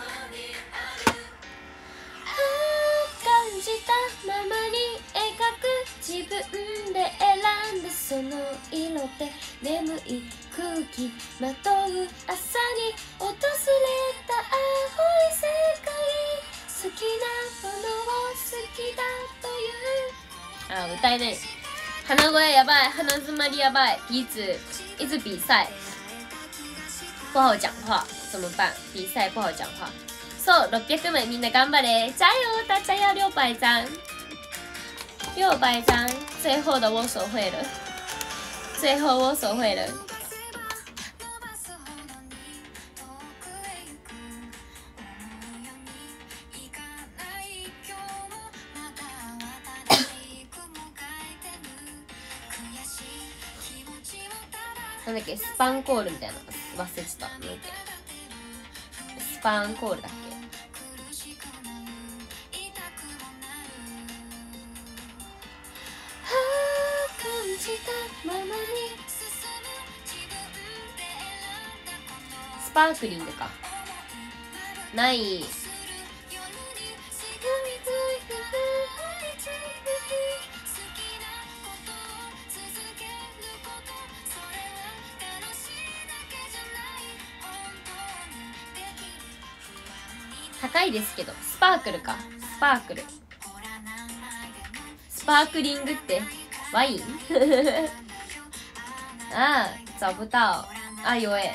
感じたままに描く自分で選んだその色で眠い空気まとう朝に訪れた青い世界。好きなものを好きだという。あ、歌えない。鼻声やばい，鼻詰まりやばい，鼻子一直比赛，不好讲话，怎么办？比赛不好讲话。そう、ろっぴゃくまいみんな頑張れ！加油！大家要六百张，六百张，最后的我手绘了，最后我手绘了。なんだっけ、スパンコールみたいな忘れてた。なんだっけ、スパンコールだっけ。スパークリングかない。高いですけど、スパークルか。スパークル。スパークリングってワイン啊，找不到啊，有哎。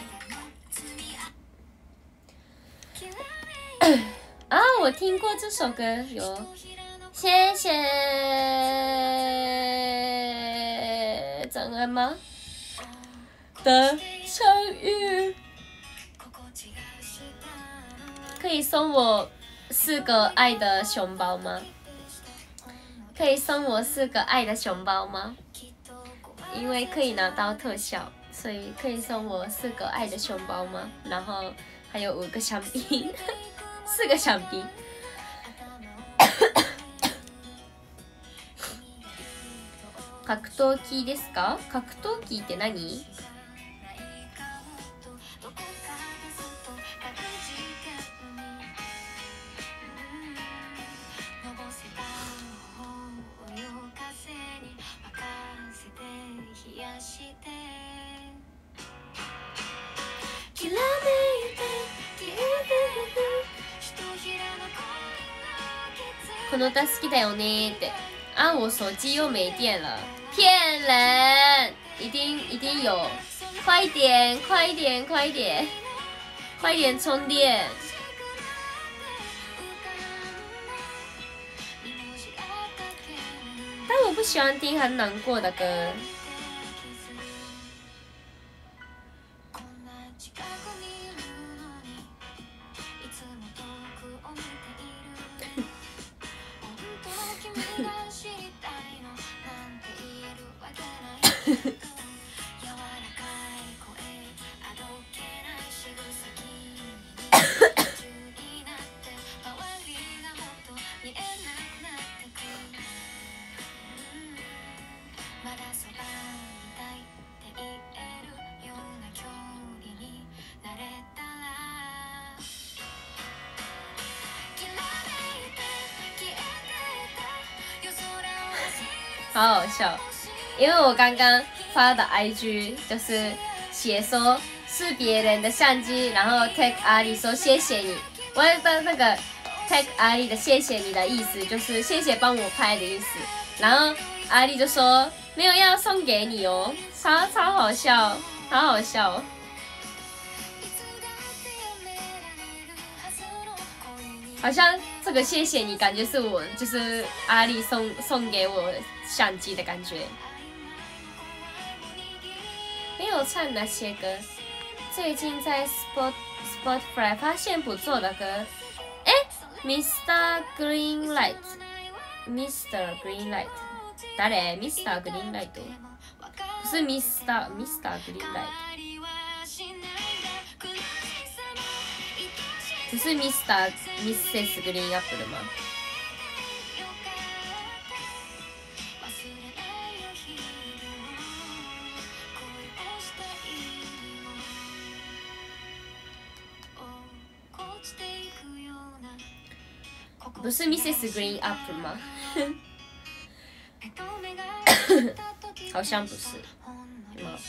啊，我听过这首歌，有。谢谢张安妈的参与。可以送我四个爱的熊包吗？可以送我四个爱的熊包吗？因为可以拿到特效，所以可以送我四个爱的熊包吗？然后还有五个香槟，四个香槟。格闘技ですか？格闘技って何？この歌好きだよねって。啊，我手机又没电了，骗人！一定一定有，快一点，快一点，快一点，快一点充电！但我不喜欢听很难过的歌。 好好笑，因为我刚刚发的 I G 就是写说是别人的相机，然后 tag 阿里说谢谢你，我的那个 tag 阿里的谢谢你的意思就是谢谢帮我拍的意思，然后阿里就说没有要送给你哦，超超好笑，好好笑。好像这个谢谢你，感觉是我就是阿丽送送给我相机的感觉。没有唱那些歌，最近在 Spot Spotify 发现不错的歌。哎 ，Mister Greenlight，Mister Greenlight， 誰 ？Mister Greenlight， 不是 Mister Mister Greenlight。不是 Mister Misses Green Apple 吗？不是 Misses Green Apple 吗？好像不是。吗？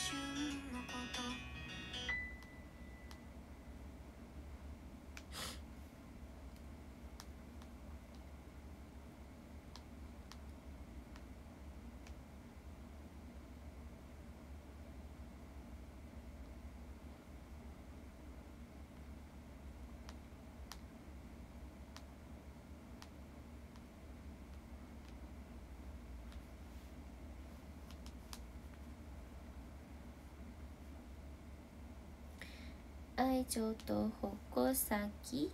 愛情と矛先。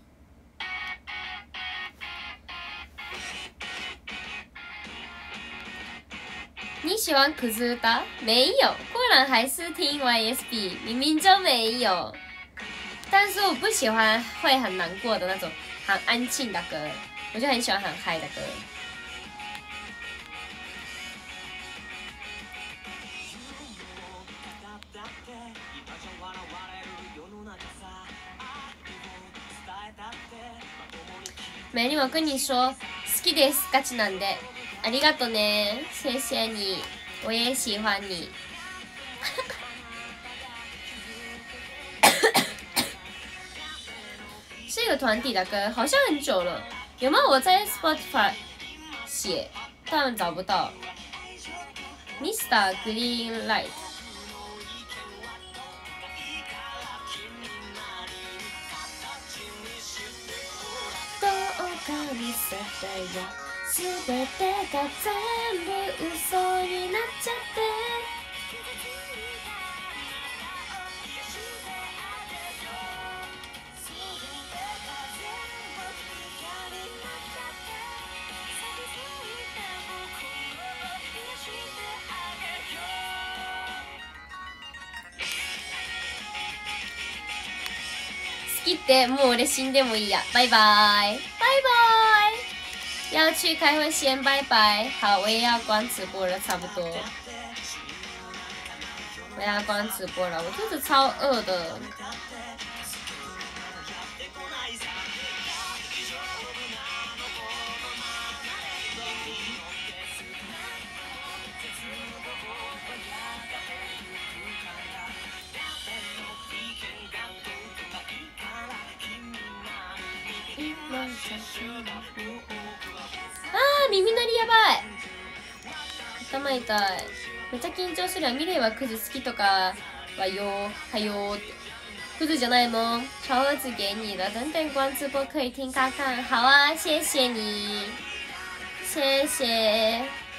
你喜欢可是歌？没有，果然还是听 Y S B， 明明就没有。但是我不喜欢会很难过的那种很安静的歌，我就很喜欢很嗨的歌。美丽，我跟你说，好きですガチなんで。ありがとね，谢谢你，我也喜欢你。是一个团体的歌，好像很久了，有吗？我在 Spotify 写，但找不到。Mister Greenlight。全てが全部嘘になっちゃって好きってもう俺死んでもいいや。バイバイ。バイバイ。要去开会先拜拜。好，我也要关直播了，差不多。我要关直播了，我肚子超饿的。あー、耳鳴りやばい。頭痛い。めっちゃ緊張するわ。ミレイはクズ好きとかはよはよって。クズじゃないもん。小盒子给你了，等等关直播可以听看看。好啊，谢谢你，谢谢。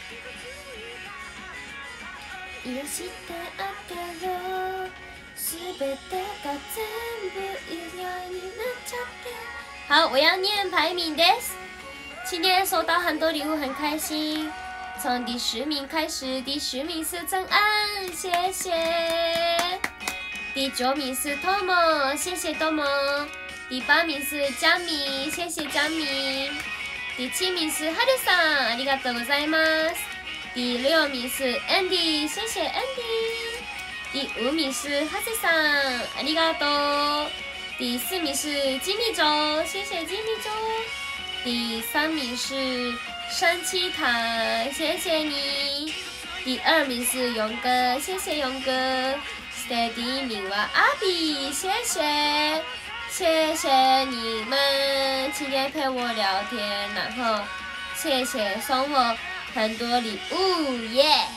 癒してあげろ。すべてが全部嫌になっちゃって。好，我要念排名です。今天收到很多礼物，很开心。从第十名开始，第十名是曾安，谢谢。第九名是 Tomo， 谢谢 Tomo。第八名是江米，谢谢江米。第七名是哈ルさん，ありがとうございます。第六名是 Andy， 谢谢 Andy。第五名是哈セさん，ありがとう。第四名是金米粥，谢谢金米粥。 第三名是山七堂，谢谢你。第二名是勇哥，谢谢勇哥。第一名は阿比，谢谢，谢谢你们今天陪我聊天，然后谢谢送我很多礼物，耶！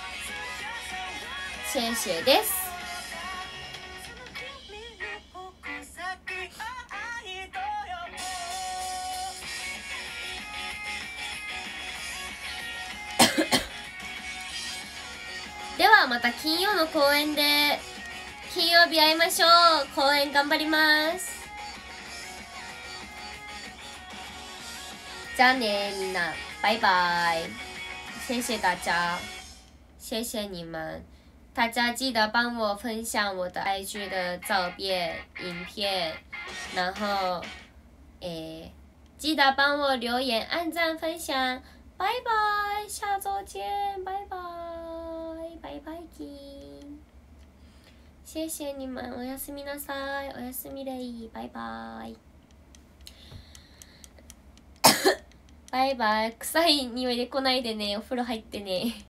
谢谢です。ではまた金曜の公演で金曜日会いましょう。公演頑張ります。じゃあねみんな，拜拜，谢谢大家，谢谢你们，大家记得帮我分享我的 I G 的照片、影片，然后诶，记得帮我留言、按赞、分享，拜拜，下周见，拜拜。拜拜金，谢谢你们，おやすみなさい，おやすみレイ，拜拜。バイバイ。臭い匂いで来ないでね。お風呂入ってね。